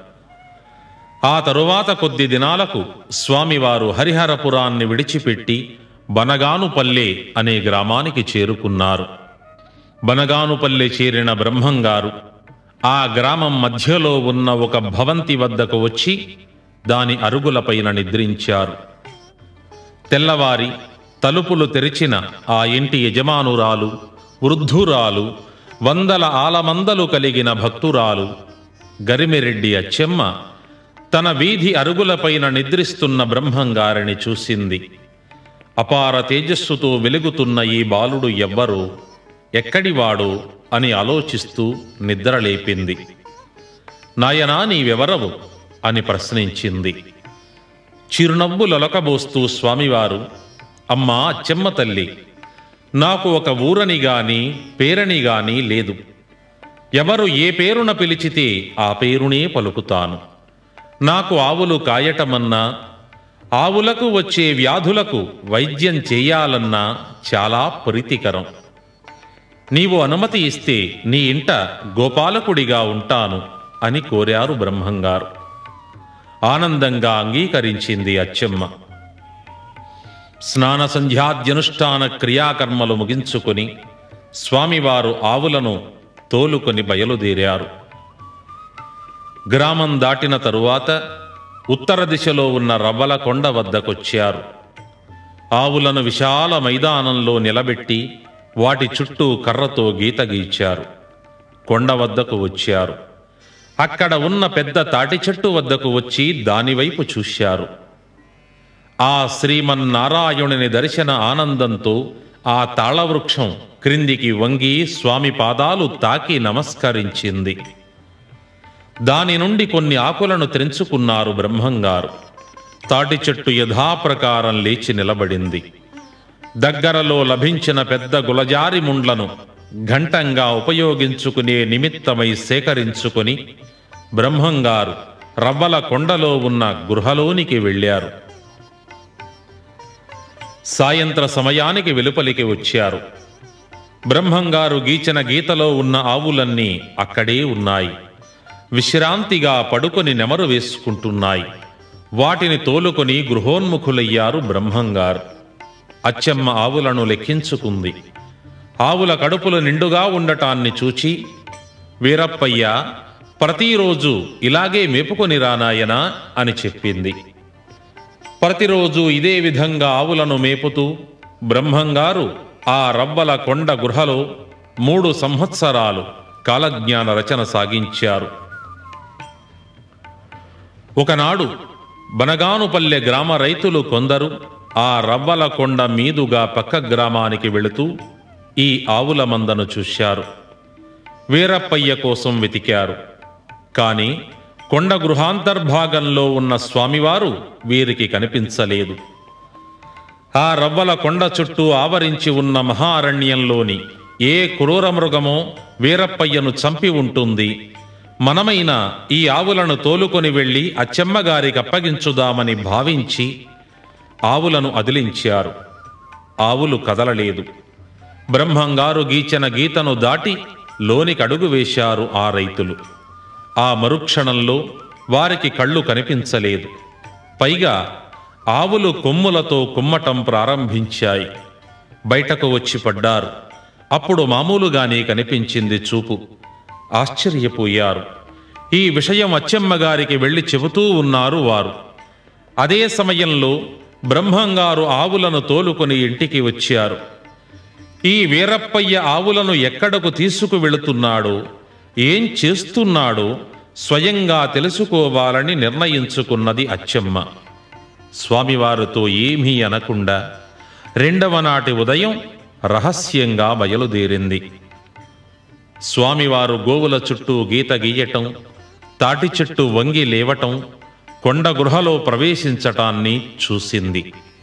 ఆ తరువాత కొద్ది దినాలకు స్వామివారు హరిహరపురాన్ని విడిచిపెట్టి బనగానుపల్లె అనే గ్రామానికి చేరుకున్నారు. బనగానుపల్లె చేరిన బ్రహ్మంగారు ఆ గ్రామం మధ్యలో ఉన్న ఒక భవంతి వద్దకు వచ్చి దాని అరుగులపైన నిద్రించారు. తెల్లవారి తలుపులు తెరిచిన ఆ ఇంటి యజమానురాలు, వృద్ధురాలు, 100 ఆలమందలు కలిగిన భక్తురాలు గరిమిరెడ్డి అచ్చెమ్మ తన వీధి అరుగులపైన నిద్రిస్తున్న బ్రహ్మంగారిని చూసింది. అపార తేజస్సుతో వెలుగుతున్న ఈ బాలుడు ఎవ్వరో, ఎక్కడివాడో అని ఆలోచిస్తూ నిద్రలేపింది. నాయనా, నీవెవరవు అని ప్రశ్నించింది. చిరునవ్వులొలకబోస్తూ స్వామివారు, అమ్మా అచ్చెమ్మ తల్లి, నాకు ఒక ఊరని గాని పేరని గాని లేదు. ఎవరు ఏ పేరున పిలిచితే ఆ పేరునే పలుకుతాను. నాకు ఆవులు కాయటమన్నా, ఆవులకు వచ్చే వ్యాధులకు వైద్యం చేయాలన్నా చాలా ప్రీతికరం. నీవు అనుమతి ఇస్తే నీ ఇంట గోపాలకుడిగా ఉంటాను అని కోరారు బ్రహ్మంగారు. ఆనందంగా అంగీకరించింది అచ్చెమ్మ. స్నాన సంధ్యాద్యనుష్ఠాన క్రియాకర్మలు ముగించుకొని స్వామివారు ఆవులను తోలుకొని బయలుదేరారు. గ్రామం దాటిన తరువాత ఉత్తర దిశలో ఉన్న రవ్వల కొండ వద్దకొచ్చారు. ఆవులను విశాల మైదానంలో నిలబెట్టి వాటి చుట్టూ కర్రతో గీత గీచారు. కొండ వద్దకు వచ్చారు. అక్కడ ఉన్న పెద్ద తాటి చెట్టు వద్దకు వచ్చి దానివైపు చూశారు. ఆ శ్రీమన్నారాయణుని దర్శన ఆనందంతో ఆ తాళవృక్షం క్రిందికి వంగి స్వామి పాదాలు తాకి నమస్కరించింది. దాని నుండి కొన్ని ఆకులను తెంచుకున్నారు బ్రహ్మంగారు. తాటి చెట్టు యథాప్రకారం లేచి నిలబడింది. దగ్గరలో లభించిన పెద్ద గులజారి ముండ్లను ఘంటంగా ఉపయోగించుకునే నిమిత్తమై సేకరించుకుని బ్రహ్మంగారు రవ్వల కొండలో ఉన్న గృహలోనికి వెళ్ళారు. సాయంత్ర సమయానికి వెలుపలికి వచ్చారు. బ్రహ్మంగారు గీచిన గీతలో ఉన్న ఆవులన్నీ అక్కడే ఉన్నాయి. విశ్రాంతిగా పడుకొని నెమరు వేసుకుంటున్నాయి. వాటిని తోలుకొని గృహోన్ముఖులయ్యారు బ్రహ్మంగారు. అచ్చమ్మ ఆవులను లెక్కించుకుంది. ఆవుల కడుపులు నిండుగా ఉండటాన్ని చూచి, వీరప్పయ్య, ప్రతిరోజు ఇలాగే మేపుకొని రానాయనా అని చెప్పింది. ప్రతిరోజు ఇదే విధంగా ఆవులను మేపుతూ బ్రహ్మంగారు ఆ రవ్వల కొండ గృహలో 3 సంవత్సరాలు కాలజ్ఞాన రచన సాగించారు. ఒకనాడు బనగానుపల్లె గ్రామ రైతులు కొందరు ఆ రవ్వల కొండ మీదుగా పక్క గ్రామానికి వెళుతూ ఈ ఆవుల మందను చూశారు. వీరప్పయ్య కోసం వెతికారు. కాని కొండ గృహాంతర్భాగంలో ఉన్న స్వామివారు వీరికి కనిపించలేదు. ఆ రవ్వల కొండ చుట్టూ ఆవరించి ఉన్న మహారణ్యంలోని ఏ క్రూరమృగమో వీరప్పయ్యను చంపి ఉంటుంది. మనమైనా ఈ ఆవులను తోలుకొని వెళ్ళి అచ్చమ్మగారికి అప్పగించుదామని భావించి ఆవులను అదిలించారు. ఆవులు కదలలేదు. బ్రహ్మంగారు గీచిన గీతను దాటి లోనికడుగు వేశారు ఆ రైతులు. ఆ మరుక్షణంలో వారికి కళ్ళు కనిపించలేదు. పైగా ఆవులు కొమ్ములతో కుమ్మటం ప్రారంభించాయి. బయటకు వచ్చి పడ్డారు. అప్పుడు మామూలుగానే కనిపించింది చూపు. ఆశ్చర్యపోయారు. ఈ విషయం అచ్చమ్మగారికి వెళ్ళి చెబుతూ ఉన్నారు వారు. అదే సమయంలో బ్రహ్మంగారు ఆవులను తోలుకొని ఇంటికి వచ్చారు. ఈ వీరప్పయ్య ఆవులను ఎక్కడకు తీసుకువెళుతున్నాడో, ఏం చేస్తున్నాడో స్వయంగా తెలుసుకోవాలని నిర్ణయించుకున్నది అచ్చమ్మ. స్వామివారితో ఏమీ అనకుండా 2వ నాటి ఉదయం రహస్యంగా బయలుదేరింది. స్వామివారు గోవుల చుట్టూ గీత గీయటం, తాటి చెట్టు వంగి లేవటం, కొండ గృహలో ప్రవేశించటాన్ని చూసింది.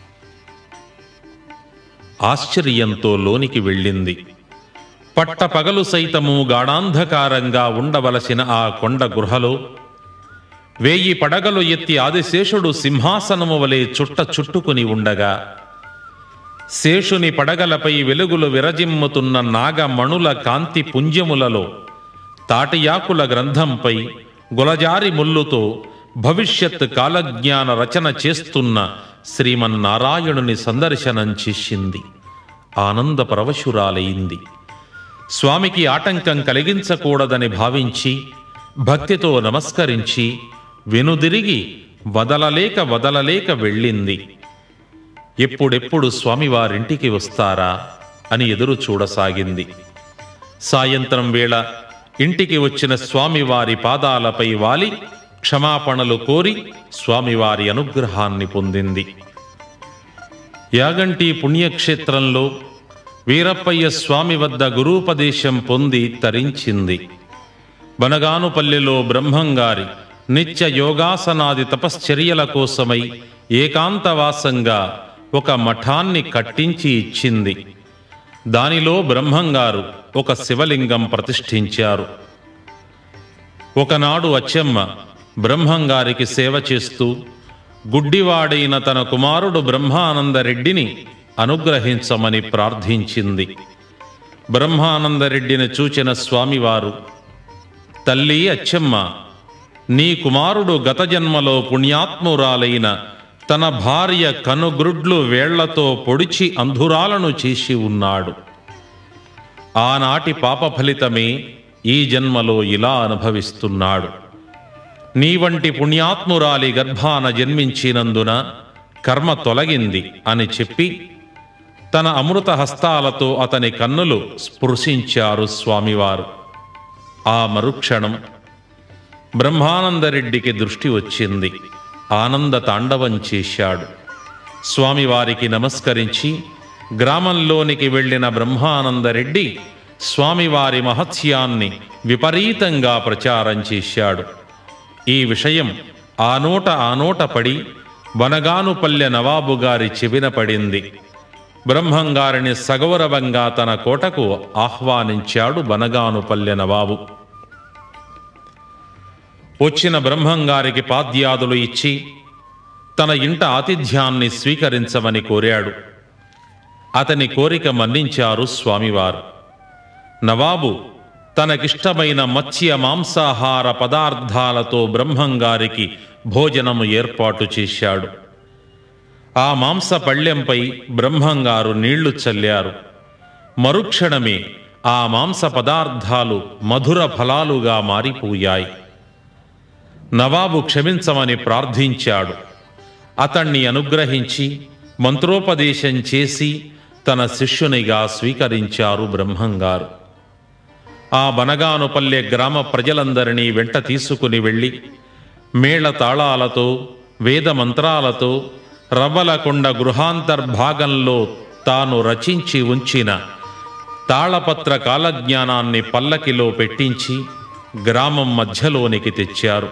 ఆశ్చర్యంతో లోనికి వెళ్ళింది. పట్టపగలు సైతము గాఢాంధకారంగా ఉండవలసిన ఆ కొండ గృహలో 1000 పడగలు ఎత్తి ఆదిశేషుడు సింహాసనము వలె చుట్టుకుని ఉండగా, శేషుని పడగలపై వెలుగులు విరజిమ్ముతున్న నాగమణుల కాంతి పుంజములలో తాటియాకుల గ్రంథంపై గులజారి ముల్లుతో భవిష్యత్ కాలజ్ఞాన రచన చేస్తున్న శ్రీమన్నారాయణుని సందర్శనం చేసింది. ఆనంద పరవశురాలైంది. స్వామికి ఆటంకం కలిగించకూడదని భావించి భక్తితో నమస్కరించి వెనుదిరిగి వదలలేక వెళ్ళింది. ఎప్పుడెప్పుడు స్వామివారింటికి వస్తారా అని ఎదురు చూడసాగింది. సాయంత్రం వేళ ఇంటికి వచ్చిన స్వామివారి పాదాలపై వాలి క్షమాపణలు కోరి స్వామివారి అనుగ్రహాన్ని పొందింది. యాగంటి పుణ్యక్షేత్రంలో వీరప్పయ్య స్వామి వద్ద గురూపదేశం పొంది తరించింది. బనగానుపల్లెలో బ్రహ్మంగారి నిత్య యోగాసనాది తపశ్చర్యల కోసమై ఏకాంతవాసంగా ఒక మఠాన్ని కట్టించి ఇచ్చింది. దానిలో బ్రహ్మంగారు ఒక శివలింగం ప్రతిష్ఠించారు. ఒకనాడు అచ్చమ్మ బ్రహ్మంగారికి సేవ చేస్తూ గుడ్డివాడైన తన కుమారుడు బ్రహ్మానందరెడ్డిని అనుగ్రహించమని ప్రార్థించింది. బ్రహ్మానందరెడ్డిని చూచిన స్వామివారు, తల్లి అచ్చమ్మ, నీ కుమారుడు గత జన్మలో పుణ్యాత్మురాలైన తన భార్య కనుగ్రుడ్లు వేళ్లతో పొడిచి అంధురాలను చేసి ఉన్నాడు. ఆనాటి పాప ఫలితమే ఈ జన్మలో ఇలా అనుభవిస్తున్నాడు. నీ వంటి పుణ్యాత్మురాలి గర్భాన జన్మించినందున కర్మ తొలగింది అని చెప్పి తన అమృత హస్తాలతో అతని కన్నులు స్పృశించారు స్వామివారు. ఆ మరుక్షణం బ్రహ్మానందరెడ్డికి దృష్టి వచ్చింది. ఆనంద తాండవం చేశాడు. స్వామివారికి నమస్కరించి గ్రామంలోనికి వెళ్ళిన బ్రహ్మానందరెడ్డి స్వామివారి మహత్యాన్ని విపరీతంగా ప్రచారం చేశాడు. ఈ విషయం ఆ నోట పడి బనగానుపల్లె నవాబు గారి చెవిన పడింది. బ్రహ్మంగారిని సగౌరవంగా తన కోటకు ఆహ్వానించాడు బనగానుపల్లె నవాబు. వచ్చిన బ్రహ్మంగారికి పాద్యాదులు ఇచ్చి తన ఇంట ఆతిథ్యాన్ని స్వీకరించమని కోరాడు. అతని కోరిక మన్నించారు స్వామివారు. నవాబు తనకిష్టమైన మత్స్య మాంసాహార పదార్థాలతో బ్రహ్మంగారికి భోజనము ఏర్పాటు చేశాడు. ఆ మాంస పళ్ళెంపై బ్రహ్మంగారు నీళ్లు చల్లారు. మరుక్షణమే ఆ మాంస పదార్థాలు మధుర ఫలాలుగా మారిపోయాయి. నవాబు క్షమించమని ప్రార్థించాడు. అతణ్ణి అనుగ్రహించి మంత్రోపదేశం చేసి తన శిష్యునిగా స్వీకరించారు బ్రహ్మంగారు. ఆ బనగానుపల్లె గ్రామ ప్రజలందరినీ వెంట తీసుకుని వెళ్ళి మేళతాళాలతో వేద మంత్రాలతో రవ్వలకొండ గృహాంతర్భాగంలో తాను రచించి ఉంచిన తాళపత్ర కాలజ్ఞానాన్ని పల్లకిలో పెట్టించి గ్రామం మధ్యలోనికి తెచ్చారు.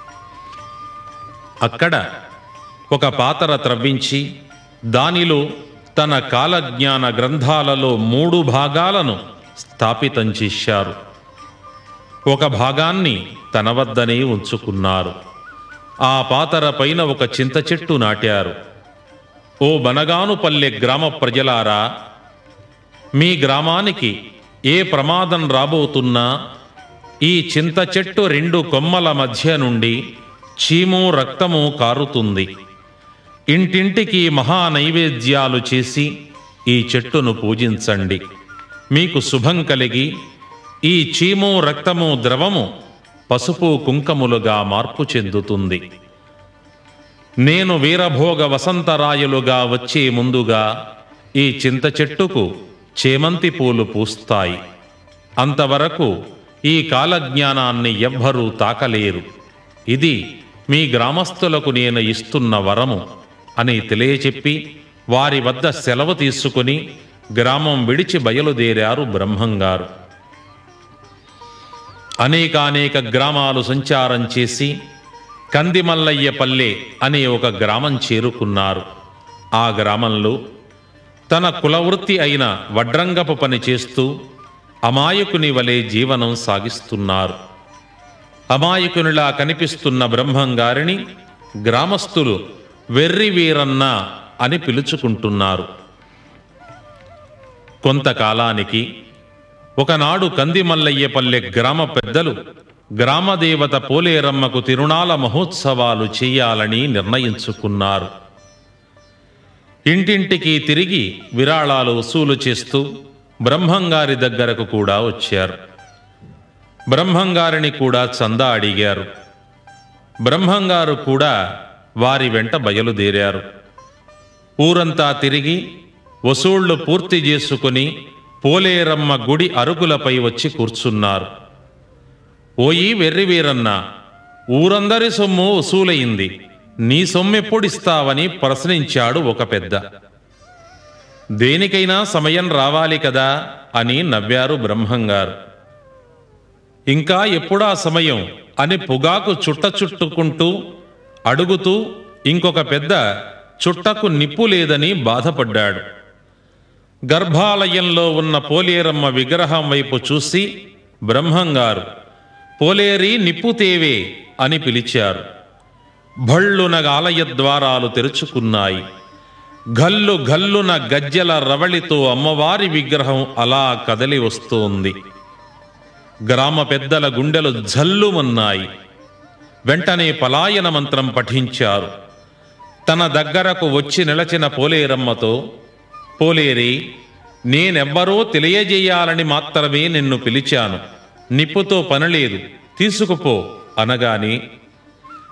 అక్కడ ఒక పాతర త్రవ్వించి దానిలో తన కాలజ్ఞాన గ్రంథాలలో 3 భాగాలను స్థాపితం చేశారు. ఒక భాగాన్ని తన వద్దనే ఉంచుకున్నారు. ఆ పాతర పైన ఒక చింత చెట్టు నాటారు. ఓ బనగానుపల్లె గ్రామ ప్రజలారా, మీ గ్రామానికి ఏ ప్రమాదం రాబోతున్నా ఈ చింత చెట్టు 2 కొమ్మల మధ్య నుండి చీము రక్తము కారుతుంది. ఇంటింటికి మహా నైవేద్యాలు చేసి ఈ చెట్టును పూజించండి. మీకు శుభం కలిగి ఈ చీము రక్తము ద్రవము పసుపు కుంకములుగా మార్పు చెందుతుంది. నేను వీరభోగ వసంతరాయులుగా వచ్చే ముందుగా ఈ చింత చెట్టుకు చేమంతి పూలు పూస్తాయి. అంతవరకు ఈ కాలజ్ఞానాన్ని ఎవ్వరూ తాకలేరు. ఇది మీ గ్రామస్తులకు నేను ఇస్తున్న వరము అని తెలియచెప్పి వారి వద్ద సెలవు తీసుకుని గ్రామం విడిచి బయలుదేరారు బ్రహ్మంగారు. అనేకానేక గ్రామాలు సంచారం చేసి కందిమల్లయ్యపల్లె అనే ఒక గ్రామం చేరుకున్నారు. ఆ గ్రామంలో తన కులవృత్తి అయిన వడ్రంగపు పని చేస్తూ అమాయకుని వలె జీవనం సాగిస్తున్నారు. అమాయకునిలా కనిపిస్తున్న బ్రహ్మంగారిని గ్రామస్తులు వెర్రి వీరన్న అని పిలుచుకుంటున్నారు. కొంతకాలానికి ఒకనాడు కందిమల్లయ్యపల్లె గ్రామ పెద్దలు గ్రామదేవత పోలేరమ్మకు తిరునాళ మహోత్సవాలు చేయాలని నిర్ణయించుకున్నారు. ఇంటింటికి తిరిగి విరాళాలు వసూలు చేస్తూ బ్రహ్మంగారి దగ్గరకు కూడా వచ్చారు. బ్రహ్మంగారిని కూడా చందా అడిగారు. బ్రహ్మంగారు కూడా వారి వెంట బయలుదేరారు. ఊరంతా తిరిగి వసూళ్లు పూర్తి చేసుకుని పోలేరమ్మ గుడి అరుగులపై వచ్చి కూర్చున్నారు. ఓయి వెర్రివీరన్న, ఊరందరి సొమ్ము వసూలయింది, నీ సొమ్మెప్పుడిస్తావని ప్రశ్నించాడు ఒక పెద్ద. దేనికైనా సమయం రావాలి కదా అని నవ్వారు బ్రహ్మంగారు. ఇంకా ఎప్పుడా సమయం అని పొగాకు చుట్టుకుంటూ అడుగుతూ ఇంకొక పెద్ద చుట్టకు నిప్పు లేదని బాధపడ్డాడు. గర్భాలయంలో ఉన్న పోలేరమ్మ విగ్రహం వైపు చూసి బ్రహ్మంగారు పోలేరి నిప్పుతేవే అని పిలిచారు. భళ్ళున ఆలయ ద్వారాలు తెరుచుకున్నాయి. గల్లు గల్లున గజ్జల రవళితో అమ్మవారి విగ్రహం అలా కదలి వస్తోంది. గ్రామ పెద్దల గుండెలు జల్లుమన్నాయి. వెంటనే పలాయన మంత్రం పఠించారు. తన దగ్గరకు వచ్చి నిలచిన పోలేరమ్మతో, పోలేరి, నేనెవ్వరో తెలియజేయాలని మాత్రమే నిన్ను పిలిచాను, నిప్పుతో పనిలేదు, తీసుకుపో అనగాని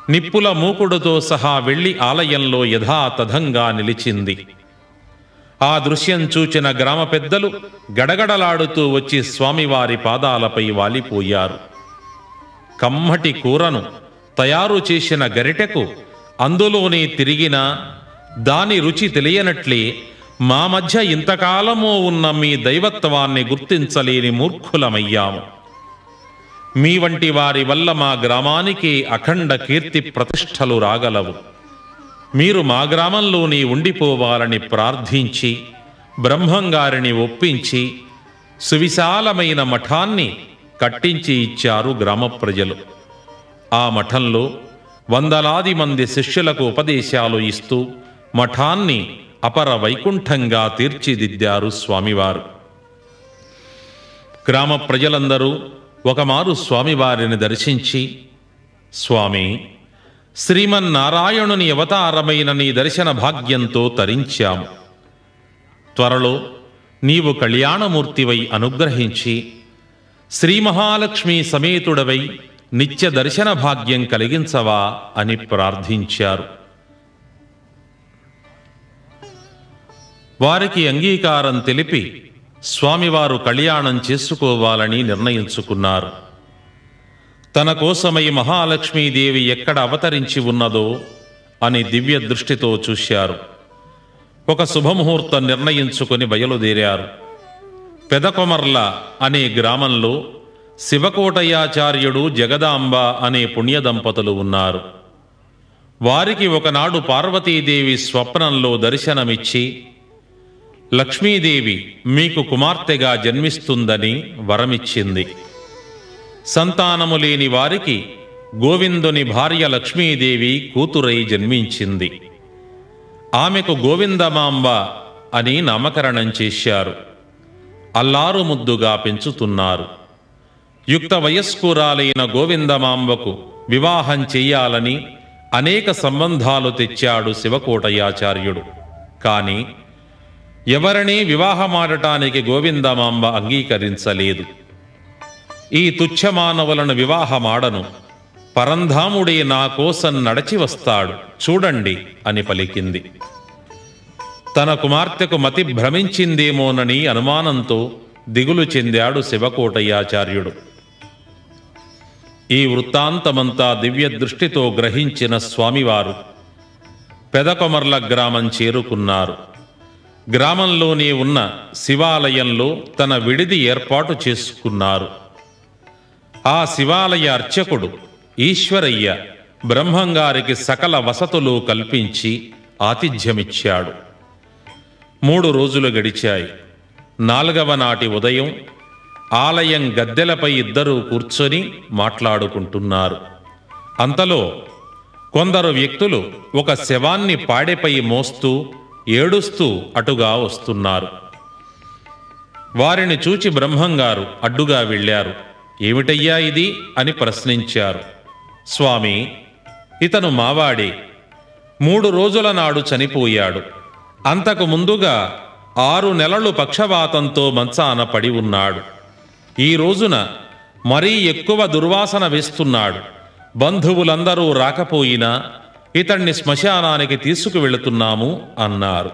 నిప్పుల మూకుడుతో సహా వెళ్లి ఆలయంలో యథాతథంగా నిలిచింది. ఆ దృశ్యం చూచిన గ్రామ పెద్దలు గడగడలాడుతూ వచ్చి స్వామివారి పాదాలపై వాలిపోయారు. కమ్మటి కూరను తయారు చేసిన గరిటెకు అందులోనే తిరిగినా దాని రుచి తెలియనట్లే మా మధ్య ఇంతకాలమో ఉన్న మీ దైవత్వాన్ని గుర్తించలేని మూర్ఖులమయ్యాము. మీ వంటి వారి వల్ల మా గ్రామానికి అఖండ కీర్తి ప్రతిష్టలు రాగలవు. మీరు మా గ్రామంలోనే ఉండిపోవాలని ప్రార్థించి బ్రహ్మంగారిని ఒప్పించి సువిశాలమైన మఠాన్ని కట్టించి ఇచ్చారు గ్రామ ప్రజలు. ఆ మఠంలో వందలాది మంది శిష్యులకు ఉపదేశాలు ఇస్తూ మఠాన్ని అపర వైకుంఠంగా తీర్చిదిద్దారు స్వామివారు. గ్రామ ప్రజలందరూ ఒకమారు స్వామివారిని దర్శించి, స్వామి, శ్రీమన్నారాయణుని అవతారమైన నీ దర్శన భాగ్యంతో తరించాము. త్వరలో నీవు కళ్యాణమూర్తివై అనుగ్రహించి శ్రీ మహాలక్ష్మి సమేతుడవై నిత్య దర్శన భాగ్యం కలిగించవా అని ప్రార్థించారు. వారికి అంగీకారం తెలిపి స్వామివారు కళ్యాణం చేసుకోవాలని నిర్ణయించుకున్నారు. తన కోసమై మహాలక్ష్మీదేవి ఎక్కడ అవతరించి ఉన్నదో అని దివ్య దృష్టితో చూశారు. ఒక శుభముహూర్తం నిర్ణయించుకుని బయలుదేరారు. పెదకొమర్ల అనే గ్రామంలో శివకోటయాచార్యుడు, జగదాంబ అనే పుణ్య దంపతులు ఉన్నారు. వారికి ఒకనాడు పార్వతీదేవి స్వప్నంలో దర్శనమిచ్చి, లక్ష్మీదేవి మీకు కుమార్తెగా జన్మిస్తుందని వరమిచ్చింది. సంతానము లేని వారికి గోవిందుని భార్య లక్ష్మీదేవి కూతురై జన్మించింది. ఆమెకు గోవిందమాంబ అని నామకరణం చేశారు. అల్లారు ముద్దుగా పెంచుతున్నారు. యుక్త వయస్కురాలైన గోవిందమాంబకు వివాహం చెయ్యాలని అనేక సంబంధాలు తెచ్చాడు శివకోటయాచార్యుడు. కానీ ఎవరినీ వివాహమాడటానికి గోవిందమాంబ అంగీకరించలేదు. ఈ తుచ్చమానవులను వివాహమాడను, పరంధాముడే నా కోసం నడచి వస్తాడు, చూడండి అని పలికింది. తన కుమార్తెకు మతి భ్రమించిందేమోనని అనుమానంతో దిగులు చెందాడు శివకోటయాచార్యుడు. ఈ వృత్తాంతమంతా దివ్య దృష్టితో గ్రహించిన స్వామివారు పెదకొమర్ల గ్రామం చేరుకున్నారు. గ్రామంలోనే ఉన్న శివాలయంలో తన విడిది ఏర్పాటు చేసుకున్నారు. ఆ శివాలయ అర్చకుడు ఈశ్వరయ్య బ్రహ్మంగారికి సకల వసతులు కల్పించి ఆతిథ్యమిచ్చాడు. 3 రోజులు గడిచాయి. 4వ నాటి ఉదయం ఆలయం గద్దెలపై ఇద్దరూ కూర్చొని మాట్లాడుకుంటున్నారు. అంతలో కొందరు వ్యక్తులు ఒక శవాన్ని పాడెపై మోస్తూ ఏడుస్తూ అటుగా వస్తున్నారు. వారిని చూచి బ్రహ్మంగారు అడ్డుగా వెళ్ళారు. ఏమిటయ్యా ఇది అని ప్రశ్నించారు. స్వామి, ఇతను మావాడే. 3 రోజుల నాడు చనిపోయాడు. అంతకు ముందుగా 6 నెలలు పక్షవాతంతో మంచాన పడి ఉన్నాడు. ఈ రోజున మరీ ఎక్కువ దుర్వాసన వేస్తున్నాడు. బంధువులందరూ రాకపోయినా ఇతన్ని శ్మశానానికి తీసుకువెళుతున్నాము అన్నారు.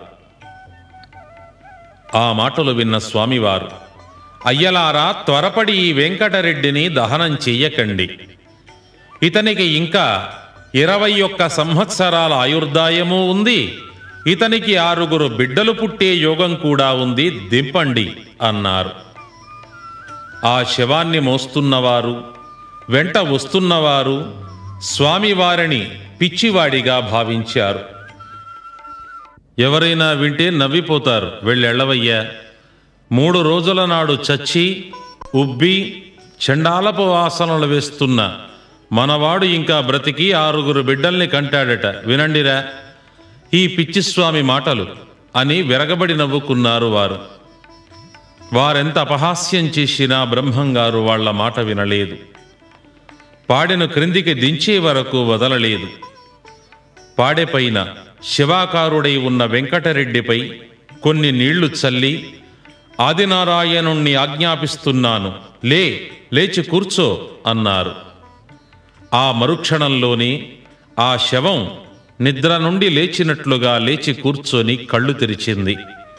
ఆ మాటలు విన్న స్వామివారు, అయ్యలారా, త్వరపడి ఈ వెంకటరెడ్డిని దహనం చెయ్యకండి. ఇతనికి ఇంకా 21 సంవత్సరాల ఆయుర్దాయము ఉంది. ఇతనికి 6 బిడ్డలు పుట్టే యోగం కూడా ఉంది, దింపండి అన్నారు. ఆ శవాన్ని మోస్తున్నవారు, వెంట వస్తున్నవారు స్వామివారిని పిచ్చివాడిగా భావించారు. ఎవరైనా వింటే నవ్విపోతారు, వెళ్ళెళ్ళవయ్యా. 3 రోజుల నాడు చచ్చి ఉబ్బి చండాలపు వాసనలు వేస్తున్న మనవాడు ఇంకా బ్రతికి 6 బిడ్డల్ని కంటాడట, వినండిరా ఈ పిచ్చిస్వామి మాటలు అని విరగబడి నవ్వుకున్నారు వారు. వారెంత అపహాస్యం చేసినా బ్రహ్మంగారు వాళ్ల మాట వినలేదు. పాడెను క్రిందికి దించే వరకు వదలలేదు. పాడెపైన శివాకారుడై ఉన్న వెంకటరెడ్డిపై కొన్ని నీళ్లు చల్లి, ఆదినారాయణుణ్ణి ఆజ్ఞాపిస్తున్నాను, లేచి కూర్చో అన్నారు. ఆ మరుక్షణంలోనే ఆ శవం నిద్ర నుండి లేచినట్లుగా లేచి కూర్చొని కళ్ళు తెరిచింది.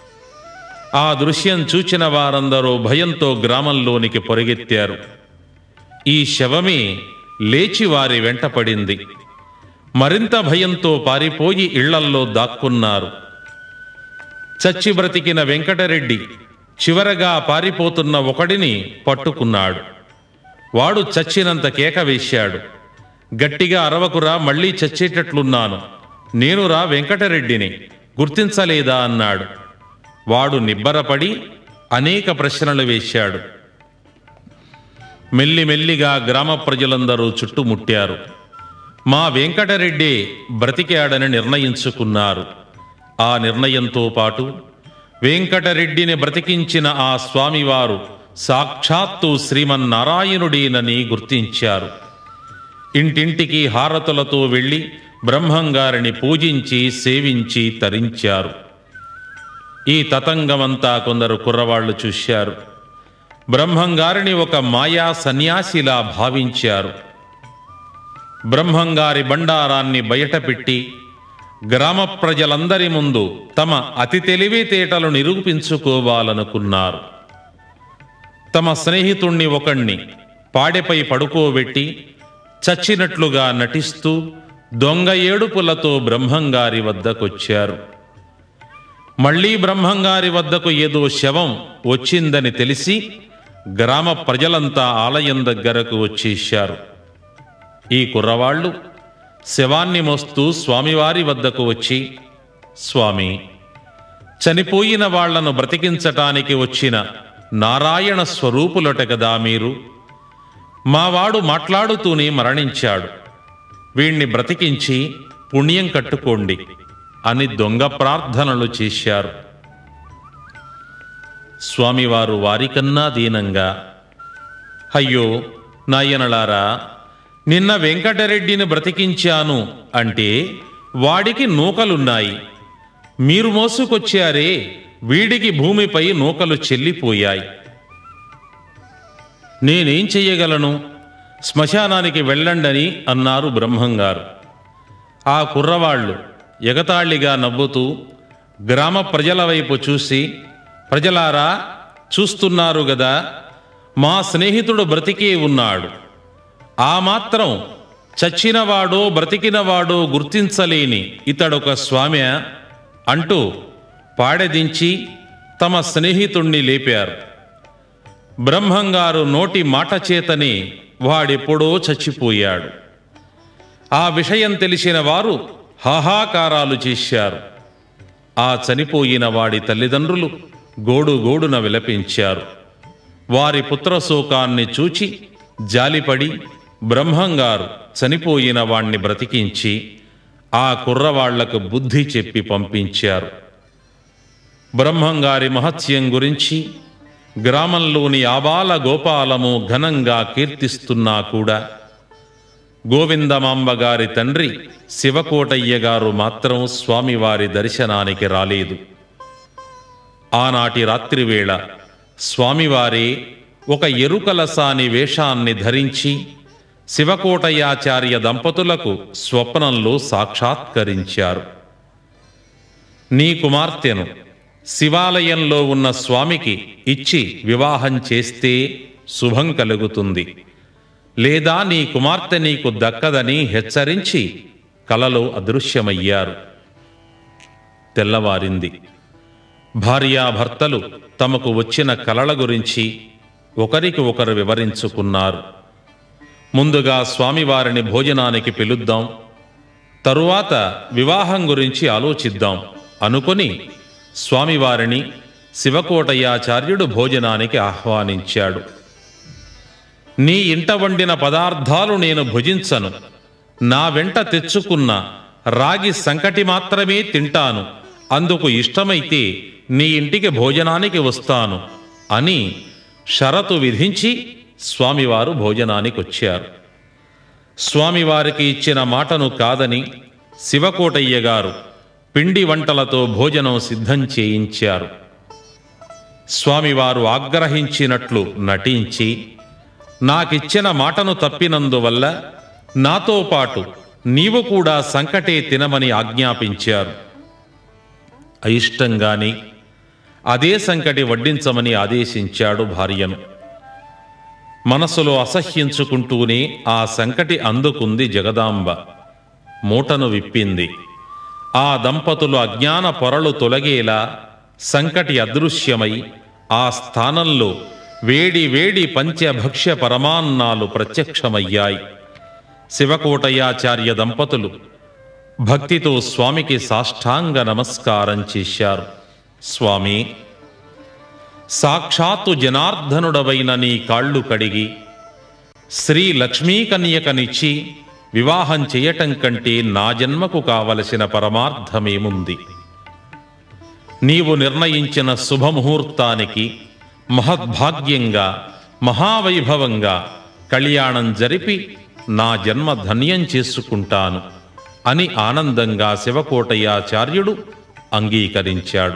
ఆ దృశ్యం చూచిన వారందరూ భయంతో గ్రామంలోనికి పొరుగెత్తారు. ఈ శవమే లేచి వారి వెంటపడింది. మరింత భయంతో పారిపోయి ఇళ్లల్లో దాక్కున్నారు. చచ్చి బ్రతికిన వెంకటరెడ్డి చివరగా పారిపోతున్న ఒకడిని పట్టుకున్నాడు. వాడు చచ్చినంత కేక వేశాడు. గట్టిగా అరవకురా, మళ్ళీ చచ్చేటట్లున్నాను, నేనురా వెంకటరెడ్డిని, గుర్తించలేదా అన్నాడు. వాడు నిబ్బరపడి అనేక ప్రశ్నలు వేశాడు. మెల్లిమెల్లిగా గ్రామ ప్రజలందరూ చుట్టుముట్టారు. మా వెంకటరెడ్డి బ్రతికాడని నిర్ణయించుకున్నారు. ఆ నిర్ణయంతో పాటు వెంకటరెడ్డిని బ్రతికించిన ఆ స్వామివారు సాక్షాత్తు శ్రీమన్నారాయణుడేనని గుర్తించారు. ఇంటింటికి హారతులతో వెళ్ళి బ్రహ్మంగారిని పూజించి సేవించి తరించారు. ఈ తతంగమంతా కొందరు కుర్రవాళ్లు చూశారు. బ్రహ్మంగారిని ఒక మాయా సన్యాసిలా భావించారు. బ్రహ్మంగారి బండారాన్ని బయటపెట్టి గ్రామ ప్రజలందరి ముందు తమ అతి తెలివితేటలు నిరూపించుకోవాలనుకున్నారు. తమ స్నేహితుణ్ణి ఒకణ్ణి పాడెపై పడుకోబెట్టి చచ్చినట్లుగా నటిస్తూ దొంగ ఏడుపులతో బ్రహ్మంగారి వద్దకొచ్చారు. మళ్లీ బ్రహ్మంగారి వద్దకు ఏదో శవం వచ్చిందని తెలిసి గ్రామ ప్రజలంతా ఆలయం దగ్గరకు వచ్చేశారు. ఈ కుర్రవాళ్లు శవాన్ని మోస్తూ స్వామివారి వద్దకు వచ్చి, స్వామి, చనిపోయిన వాళ్లను బ్రతికించటానికి వచ్చిన నారాయణ స్వరూపులట కదా మీరు? మావాడు మాట్లాడుతూనే మరణించాడు, వీణ్ణి బ్రతికించి పుణ్యం కట్టుకోండి అని దొంగ ప్రార్థనలు చేశారు. స్వామివారు వారికన్నా దీనంగా, అయ్యో నాయనలారా, నిన్న వెంకటరెడ్డిని బ్రతికించాను అంటే వాడికి నూకలున్నాయి, మీరు మోసుకొచ్చారే వీడికి భూమిపై నూకలు చెల్లిపోయాయి. నేనేం చెయ్యగలను, శ్మశానానికి వెళ్ళండని అన్నారు బ్రహ్మంగారు. ఆ కుర్రవాళ్లు ఎగతాళిగా నవ్వుతూ గ్రామ ప్రజల వైపు చూసి, ప్రజలారా, చూస్తున్నారు గదా, మా స్నేహితుడు బ్రతికే ఉన్నాడు, ఆ మాత్రం చచ్చినవాడో బ్రతికినవాడో గుర్తించలేని ఇతడొక స్వామి అంటూ పాడెదించి తమ స్నేహితుణ్ణి లేపారు. బ్రహ్మంగారు నోటి మాట చేతనే వాడెప్పుడో చచ్చిపోయాడు. ఆ విషయం తెలిసిన వారు హాహాకారాలు చేశారు. ఆ చనిపోయిన వాడి తల్లిదండ్రులు గోడుగోడున విలపించారు. వారి పుత్రశోకాన్ని చూచి జాలిపడి బ్రహ్మంగారు చనిపోయిన వాణ్ణి బ్రతికించి ఆ కుర్రవాళ్లకు బుద్ధి చెప్పి పంపించారు. బ్రహ్మంగారి మహత్యం గురించి గ్రామంలోని ఆబాల గోపాలము ఘనంగా కీర్తిస్తున్నా కూడా గోవిందమాంబగారి తండ్రి శివకోటయ్య గారు మాత్రం స్వామివారి దర్శనానికి రాలేదు. ఆనాటి రాత్రివేళ స్వామివారే ఒక ఎరుకలసాని వేషాన్ని ధరించి శివకోటయాచార్య దంపతులకు స్వప్నంలో సాక్షాత్కరించారు. నీ కుమార్తెను శివాలయంలో ఉన్న స్వామికి ఇచ్చి వివాహం చేస్తే శుభం కలుగుతుంది, లేదా నీ కుమార్తె నీకు దక్కదని హెచ్చరించి కలలో అదృశ్యమయ్యారు. తెల్లవారింది. భార్యాభర్తలు తమకు వచ్చిన కలల గురించి ఒకరికి ఒకరు వివరించుకున్నారు. ముందుగా స్వామివారిని భోజనానికి పిలుద్దాం, తరువాత వివాహం గురించి ఆలోచిద్దాం అనుకొని స్వామివారిని శివకోటయాచార్యుడు భోజనానికి ఆహ్వానించాడు. నీ ఇంట వండిన పదార్థాలు నేను భుజించను, నా వెంట తెచ్చుకున్న రాగి సంకటి మాత్రమే తింటాను, అందుకు ఇష్టమైతే నీ ఇంటికి భోజనానికి వస్తాను అని షరతు విధించి స్వామివారు భోజనానికి వచ్చారు. స్వామివారికి ఇచ్చిన మాటను కాదని శివకోటయ్య గారు పిండి వంటలతో భోజనం సిద్ధం చేయించారు. స్వామివారు ఆగ్రహించినట్లు నటించి, నాకిచ్చిన మాటను తప్పినందువల్ల నాతో పాటు నీవు కూడా సంకటే తినమని ఆజ్ఞాపించారు. అయిష్టంగానే అదే సంకటి వడ్డించమని ఆదేశించాడు భార్యను. మనసులో అసహ్యించుకుంటూనే ఆ సంకటి అందుకుంది జగదాంబ. మూటను విప్పింది. ఆ దంపతులు అజ్ఞాన పొరలు తొలగేలా సంకటి అదృశ్యమై ఆ స్థానంలో వేడి వేడి పంచభక్ష్య పరమాన్నాలు ప్రత్యక్షమయ్యాయి. శివకోటయాచార్య దంపతులు భక్తితో స్వామికి సాష్టాంగ నమస్కారం చేశారు. స్వామి, సాక్షాత్తు జనార్దనుడవైన నీ కాళ్ళు కడిగి శ్రీ లక్ష్మీకన్యకనిచ్చి వివాహం చేయటం కంటే నా జన్మకు కావలసిన పరమార్థమేముంది? నీవు నిర్ణయించిన శుభముహూర్తానికి మహద్భాగ్యంగా మహావైభవంగా కళ్యాణం జరిపి నా జన్మ ధన్యం చేసుకుంటాను అని ఆనందంగా శివకోటయాచార్యుడు అంగీకరించాడు.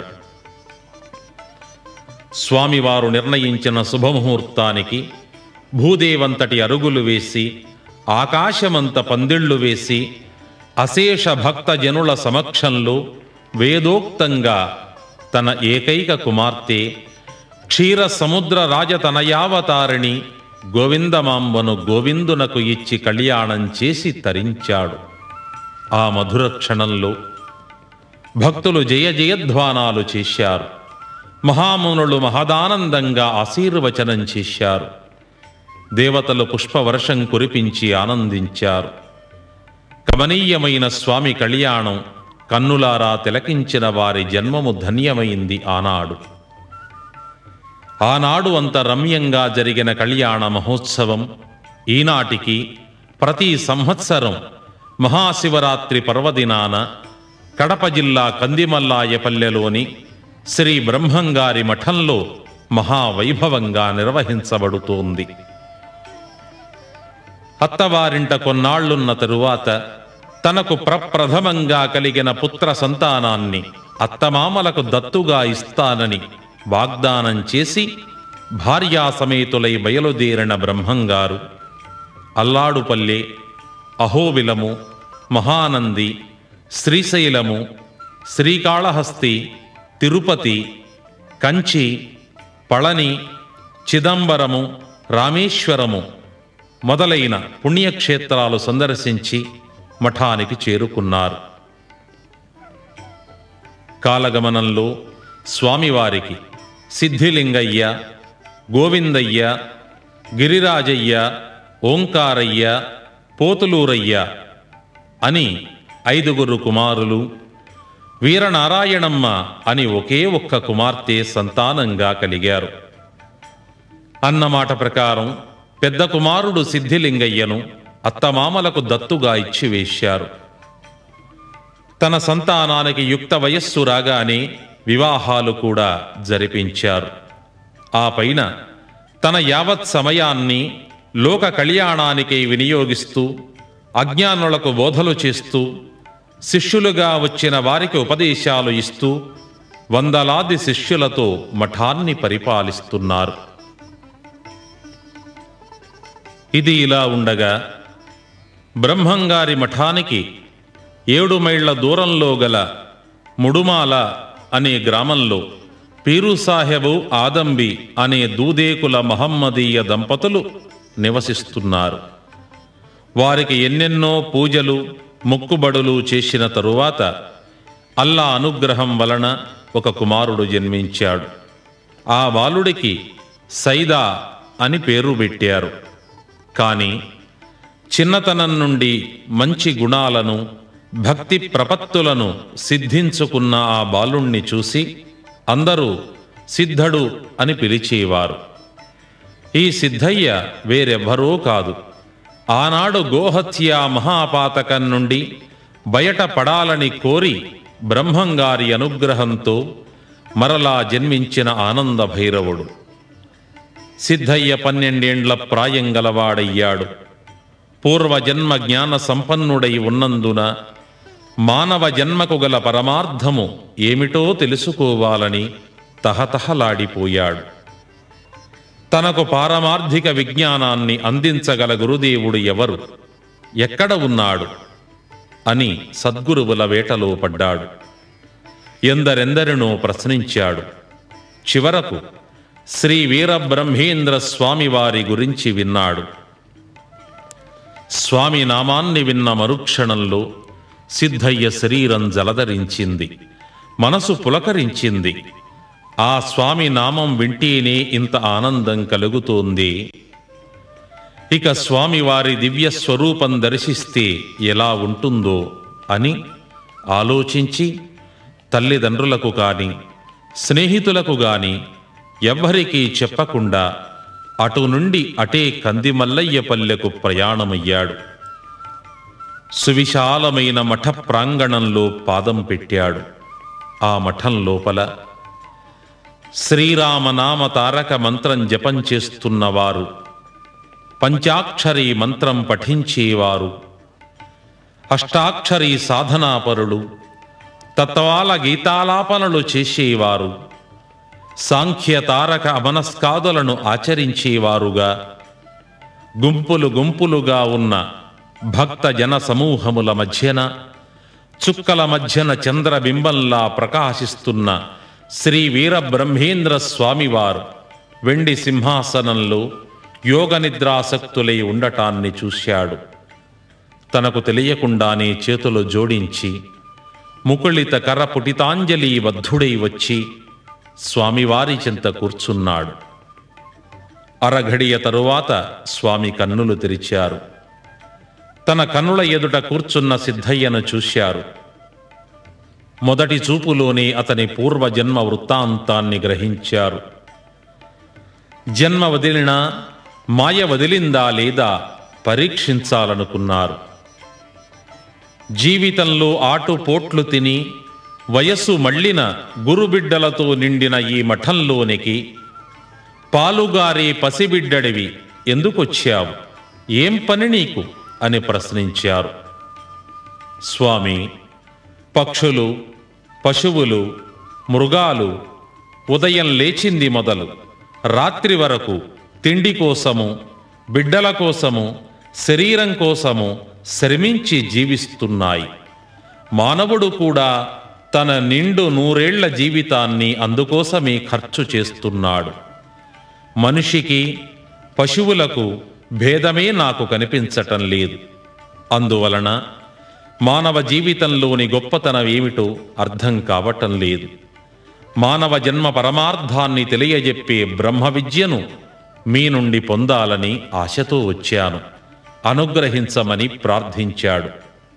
స్వామివారు నిర్ణయించిన శుభముహూర్తానికి భూదేవంతటి అరుగులు వేసి ఆకాశమంత పందిళ్లు వేసి అశేష భక్తజనుల సమక్షంలో వేదోక్తంగా తన ఏకైక కుమార్తె క్షీర సముద్ర రాజతనయావతారిణి గోవిందమాంబను గోవిందునకు ఇచ్చి కళ్యాణం చేసి తరించాడు. ఆ మధుర క్షణంలో భక్తులు జయ జయధ్వానాలు చేశారు. మహామునులు మహదానందంగా ఆశీర్వచనం చేశారు. దేవతలు పుష్పవర్షం కురిపించి ఆనందించారు. కమనీయమైన స్వామి కళ్యాణం కన్నులారా తిలకించిన వారి జన్మము ధన్యమైంది. ఆనాడు అంత రమ్యంగా జరిగిన కళ్యాణ మహోత్సవం ఈనాటికి ప్రతి సంవత్సరం మహాశివరాత్రి పర్వదినాన కడప జిల్లా కందిమల్లాయపల్లెలోని శ్రీ బ్రహ్మంగారి మఠంలో మహావైభవంగా నిర్వహించబడుతోంది. అత్తవారింట కొన్నాళ్లున్న తరువాత తనకు ప్రప్రథమంగా కలిగిన పుత్ర సంతానాన్ని అత్తమామలకు దత్తుగా ఇస్తానని వాగ్దానం చేసి భార్యాసమేతులై బయలుదేరిన బ్రహ్మంగారు అల్లాడుపల్లె, అహోబిలము, మహానంది, శ్రీశైలము, శ్రీకాళహస్తి, తిరుపతి, కంచి, పళని, చిదంబరము, రామేశ్వరము మొదలైన పుణ్యక్షేత్రాలు సందర్శించి మఠానికి చేరుకున్నారు. కాలగమనంలో స్వామివారికి సిద్ధిలింగయ్య, గోవిందయ్య, గిరిరాజయ్య, ఓంకారయ్య, పోతులూరయ్య అని 5 కుమారులు, వీరనారాయణమ్మ అని ఒకే ఒక్క కుమార్తె సంతానంగా కలిగారు. అన్నమాట ప్రకారం పెద్ద కుమారుడు సిద్ధిలింగయ్యను అత్తమామలకు దత్తుగా ఇచ్చి వేశారు. తన సంతానానికి యుక్త వయస్సు రాగానే వివాహాలు కూడా జరిపించారు. ఆ పైన తన యావత్ సమయాన్ని లోక కళ్యాణానికై వినియోగిస్తూ అజ్ఞానులకు బోధలు చేస్తూ శిష్యులుగా వచ్చిన వారికి ఉపదేశాలు ఇస్తూ వందలాది శిష్యులతో మఠాన్ని పరిపాలిస్తున్నారు. ఇది ఇలా ఉండగా బ్రహ్మంగారి మఠానికి 7 మైళ్ళ దూరంలో గల ముడుమాల అనే గ్రామంలో పీరుసాహెబు ఆదంబి అనే దూదేకుల మహమ్మదీయ దంపతులు నివసిస్తున్నారు. వారికి ఎన్నెన్నో పూజలు మొక్కుబడులు చేసిన తరువాత అల్లా అనుగ్రహం వలన ఒక కుమారుడు జన్మించాడు. ఆ బాలుడికి సైదా అని పేరు పెట్టారు. కానీ చిన్నతనం నుండి మంచి గుణాలను భక్తి ప్రపత్తులను సిద్ధించుకున్న ఆ బాలుణ్ణి చూసి అందరూ సిద్ధడు అని పిలిచేవారు. ఈ సిద్ధయ్య వేరెవ్వరూ కాదు, ఆనాడు గోహత్యా మహాపాతకం నుండి బయట పడాలని కోరి బ్రహ్మంగారి అనుగ్రహంతో మరలా జన్మించిన ఆనంద భైరవుడు. సిద్ధయ్య 12 ఏండ్ల ప్రాయం గలవాడయ్యాడు. పూర్వజన్మ జ్ఞాన సంపన్నుడై ఉన్నందున మానవ జన్మకు గల పరమార్థము ఏమిటో తెలుసుకోవాలని తహతహలాడిపోయాడు. తనకు పారమార్థిక విజ్ఞానాన్ని అందించగల గురుదేవుడు ఎవరు, ఎక్కడ ఉన్నాడు అని సద్గురువుల వేటలో పడ్డాడు. ఎందరెందరినో ప్రశ్నించాడు. చివరకు శ్రీ వీరబ్రహ్మేంద్ర స్వామివారి గురించి విన్నాడు. స్వామి నామాన్ని విన్న మరుక్షణంలో సిద్ధయ్య శరీరం జలధరించింది, మనసు పులకరించింది. ఆ స్వామి నామం వింటేనే ఇంత ఆనందం కలుగుతోంది. ఇక స్వామివారి దివ్య స్వరూపం దర్శిస్తే ఎలా ఉంటుందో అని ఆలోచించి తల్లిదండ్రులకు కానీ స్నేహితులకు కానీ ఎవ్వరికీ చెప్పకుండా అటు నుండి అటే కందిమల్లయ్యపల్లెకు ప్రయాణమయ్యాడు. సువిశాలమైన మఠ ప్రాంగణంలో పాదం పెట్టాడు. ఆ మఠం లోపల శ్రీరామనామ తారక మంత్రం జపం చేస్తున్నవారు, పంచాక్షరీ మంత్రం పఠించేవారు, అష్టాక్షరీ సాధనాపరులు, తత్వాల గీతాలాపనలు చేసేవారు, సాంఖ్య తారక అమనస్కాదులను ఆచరించేవారుగా గుంపులు గుంపులుగా ఉన్న భక్త జన సమూహముల మధ్యన చుక్కల మధ్యన చంద్రబింబంలా ప్రకాశిస్తున్న శ్రీ వీరబ్రహ్మేంద్ర స్వామివారు వెండి సింహాసనంలో యోగ నిద్రాసక్తులై ఉండటాన్ని చూశాడు. తనకు తెలియకుండానే చేతులు జోడించి ముకుళిత కర పుటితాంజలి బద్ధుడై వచ్చి స్వామివారి చెంత కూర్చున్నాడు. అరఘడియ తరువాత స్వామి కన్నులు తెరిచారు. తన కన్నుల ఎదుట కూర్చున్న సిద్ధయ్యను చూశారు. మొదటి చూపులోనే అతని పూర్వజన్మ వృత్తాంతాన్ని గ్రహించారు. జన్మ వదిలినా మాయ వదిలిందా లేదా పరీక్షించాలనుకున్నారు. జీవితంలో ఆటుపోట్లు తిని వయస్సు మళ్ళిన గురుబిడ్డలతో నిండిన ఈ మఠంలోనికి పాలుగారే పసిబిడ్డడివి ఎందుకొచ్చావు, ఏం పని నీకు అని ప్రశ్నించారు. స్వామి, పక్షులు, పశువులు, మృగాలు ఉదయం లేచింది మొదలు రాత్రి వరకు తిండి కోసము, బిడ్డల కోసము, శరీరం కోసము శ్రమించి జీవిస్తున్నాయి. మానవుడు కూడా తన నిండు 100 ఏళ్ల జీవితాన్ని అందుకోసమే ఖర్చు చేస్తున్నాడు. మనిషికి పశువులకు భేదమే నాకు కనిపించటం లేదు. అందువలన మానవ జీవితంలోని గొప్పతనం ఏమిటో అర్థం కావటం లేదు. మానవ జన్మ పరమార్థాన్ని తెలియజెప్పే బ్రహ్మ విద్యను మీ నుండి పొందాలని ఆశతో వచ్చాను, అనుగ్రహించమని ప్రార్థించాడు.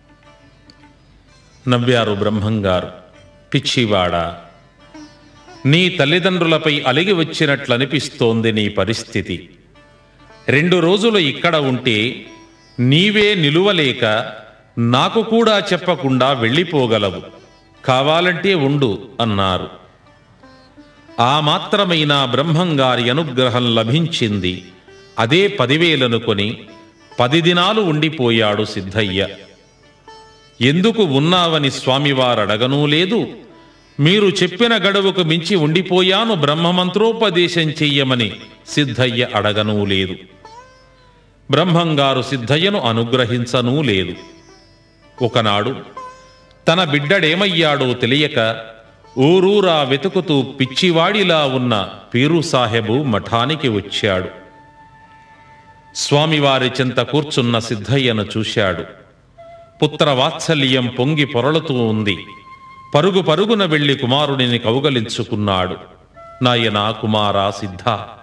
నవ్వారు బ్రహ్మంగారు. పిచ్చివాడా, నీ తల్లిదండ్రులపై అలిగి వచ్చినట్లనిపిస్తోంది నీ పరిస్థితి. 2 రోజులు ఇక్కడ ఉంటే నీవే నిలువలేక నాకు కూడా చెప్పకుండా వెళ్ళిపోగలవు, కావాలంటే ఉండు అన్నారు. ఆ మాత్రమైన బ్రహ్మంగారి అనుగ్రహం లభించింది. అదే 10,000 అనుకొని 10 దినాలు ఉండిపోయాడు సిద్ధయ్య. ఎందుకు ఉన్నావని స్వామివారు అడగనూ లేదు. మీరు చెప్పిన గడువుకు మించి ఉండిపోయాను, బ్రహ్మమంత్రోపదేశం చెయ్యమని సిద్ధయ్య అడగనూ లేదు. బ్రహ్మంగారు సిద్ధయ్యను అనుగ్రహించనూ లేదు. ఒకనాడు తన బిడ్డడేమయ్యాడో తెలియక ఊరూరా వెతుకుతూ పిచ్చివాడిలా ఉన్న పీరు సాహెబు మఠానికి వచ్చాడు. స్వామివారి చెంత కూర్చున్న సిద్ధయ్యను చూశాడు. పుత్రవాత్సల్యం పొంగి పొరలుతూ ఉంది. పరుగు పరుగున వెళ్లి కుమారుడిని కౌగలించుకున్నాడు. నాయనా కుమారా సిద్ధ,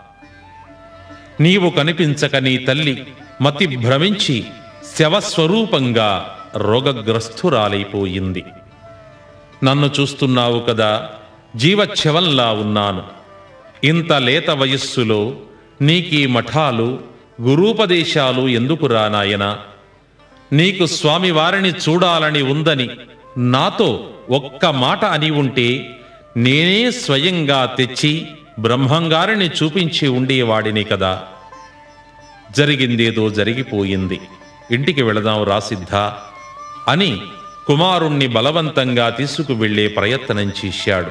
నీవు కనిపించక నీ తల్లి మతి భ్రమించి శవస్వరూపంగా రోగగ్రస్తురాలైపోయింది. నన్ను చూస్తున్నావు కదా, జీవచ్ఛవంలా ఉన్నాను. ఇంత లేత వయస్సులో నీకీ మఠాలు, గురూపదేశాలు ఎందుకు రానాయనా? నీకు స్వామివారిని చూడాలని ఉందని నాతో ఒక్క మాట అని ఉంటే నేనే స్వయంగా తెచ్చి బ్రహ్మంగారిని చూపించి ఉండేవాడిని కదా. జరిగిందేదో జరిగిపోయింది, ఇంటికి వెళదాం రాసిద్ధ అని కుమారుణ్ణి బలవంతంగా తీసుకువెళ్లే ప్రయత్నం చేశాడు.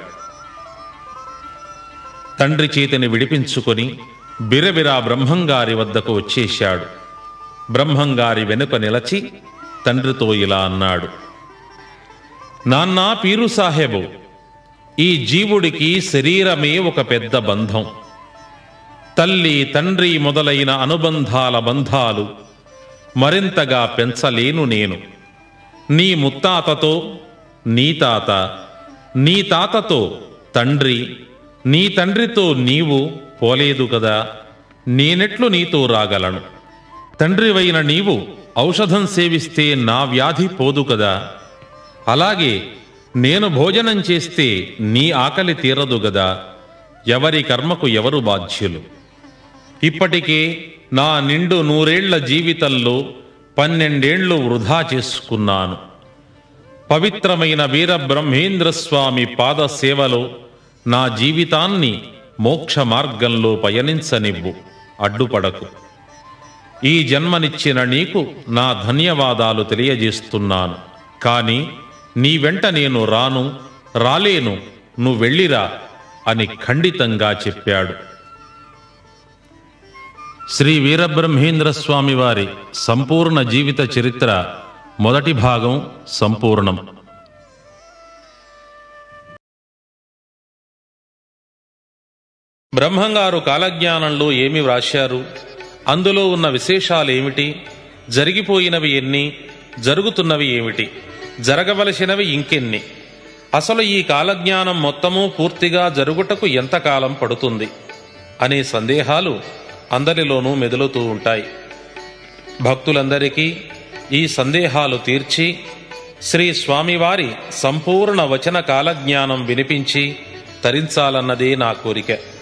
తండ్రి చేతిని విడిపించుకొని బిరబిరా బ్రహ్మంగారి వద్దకు వచ్చేశాడు. బ్రహ్మంగారి వెనుక నిలచి తండ్రితో ఇలా అన్నాడు. నాన్నా పీరు సాహెబు, ఈ జీవుడికి శరీరమే ఒక పెద్ద బంధం. తల్లి తండ్రి మొదలైన అనుబంధాల బంధాలు మరింతగా పెంచలేను నేను. నీ ముత్తాతతో నీ తాత, నీ తాతతో తండ్రి, నీ తండ్రితో నీవు పోలేదు కదా, నేనెట్లు నీతో రాగలను? తండ్రివైన నీవు ఔషధం సేవిస్తే నా వ్యాధి పోదు కదా, అలాగే నేను భోజనం చేస్తే నీ ఆకలి తీరదు గదా. ఎవరి కర్మకు ఎవరు బాధ్యులు? ఇప్పటికే నా నిండు 100 జీవితంలో 12 వృధా చేసుకున్నాను. పవిత్రమైన వీరబ్రహ్మేంద్రస్వామి పాద సేవలో నా జీవితాన్ని మోక్ష మార్గంలో పయనించనివ్వు, అడ్డుపడకు. ఈ జన్మనిచ్చిన నీకు నా ధన్యవాదాలు తెలియజేస్తున్నాను. కానీ నీ వెంట నేను రాలేను, నువ్వు వెళ్ళిరా అని ఖండితంగా చెప్పాడు. శ్రీ వీరబ్రహ్మేంద్ర స్వామి వారి సంపూర్ణ జీవిత చరిత్ర మొదటి భాగం సంపూర్ణం. బ్రహ్మంగారు కాలజ్ఞానంలో ఏమి వ్రాశారు, అందులో ఉన్న విశేషాలేమిటి, జరిగిపోయినవి ఎన్ని, జరుగుతున్నవి ఏమిటి, జరగవలసినవి ఇంకెన్ని, అసలు ఈ కాలజ్ఞానం మొత్తము పూర్తిగా జరుగుటకు ఎంతకాలం పడుతుంది అనే సందేహాలు అందరిలోనూ మెదులుతూ ఉంటాయి. భక్తులందరికీ ఈ సందేహాలు తీర్చి శ్రీ స్వామివారి సంపూర్ణ వచన కాలజ్ఞానం వినిపించి తరించాలన్నదే నా కోరిక.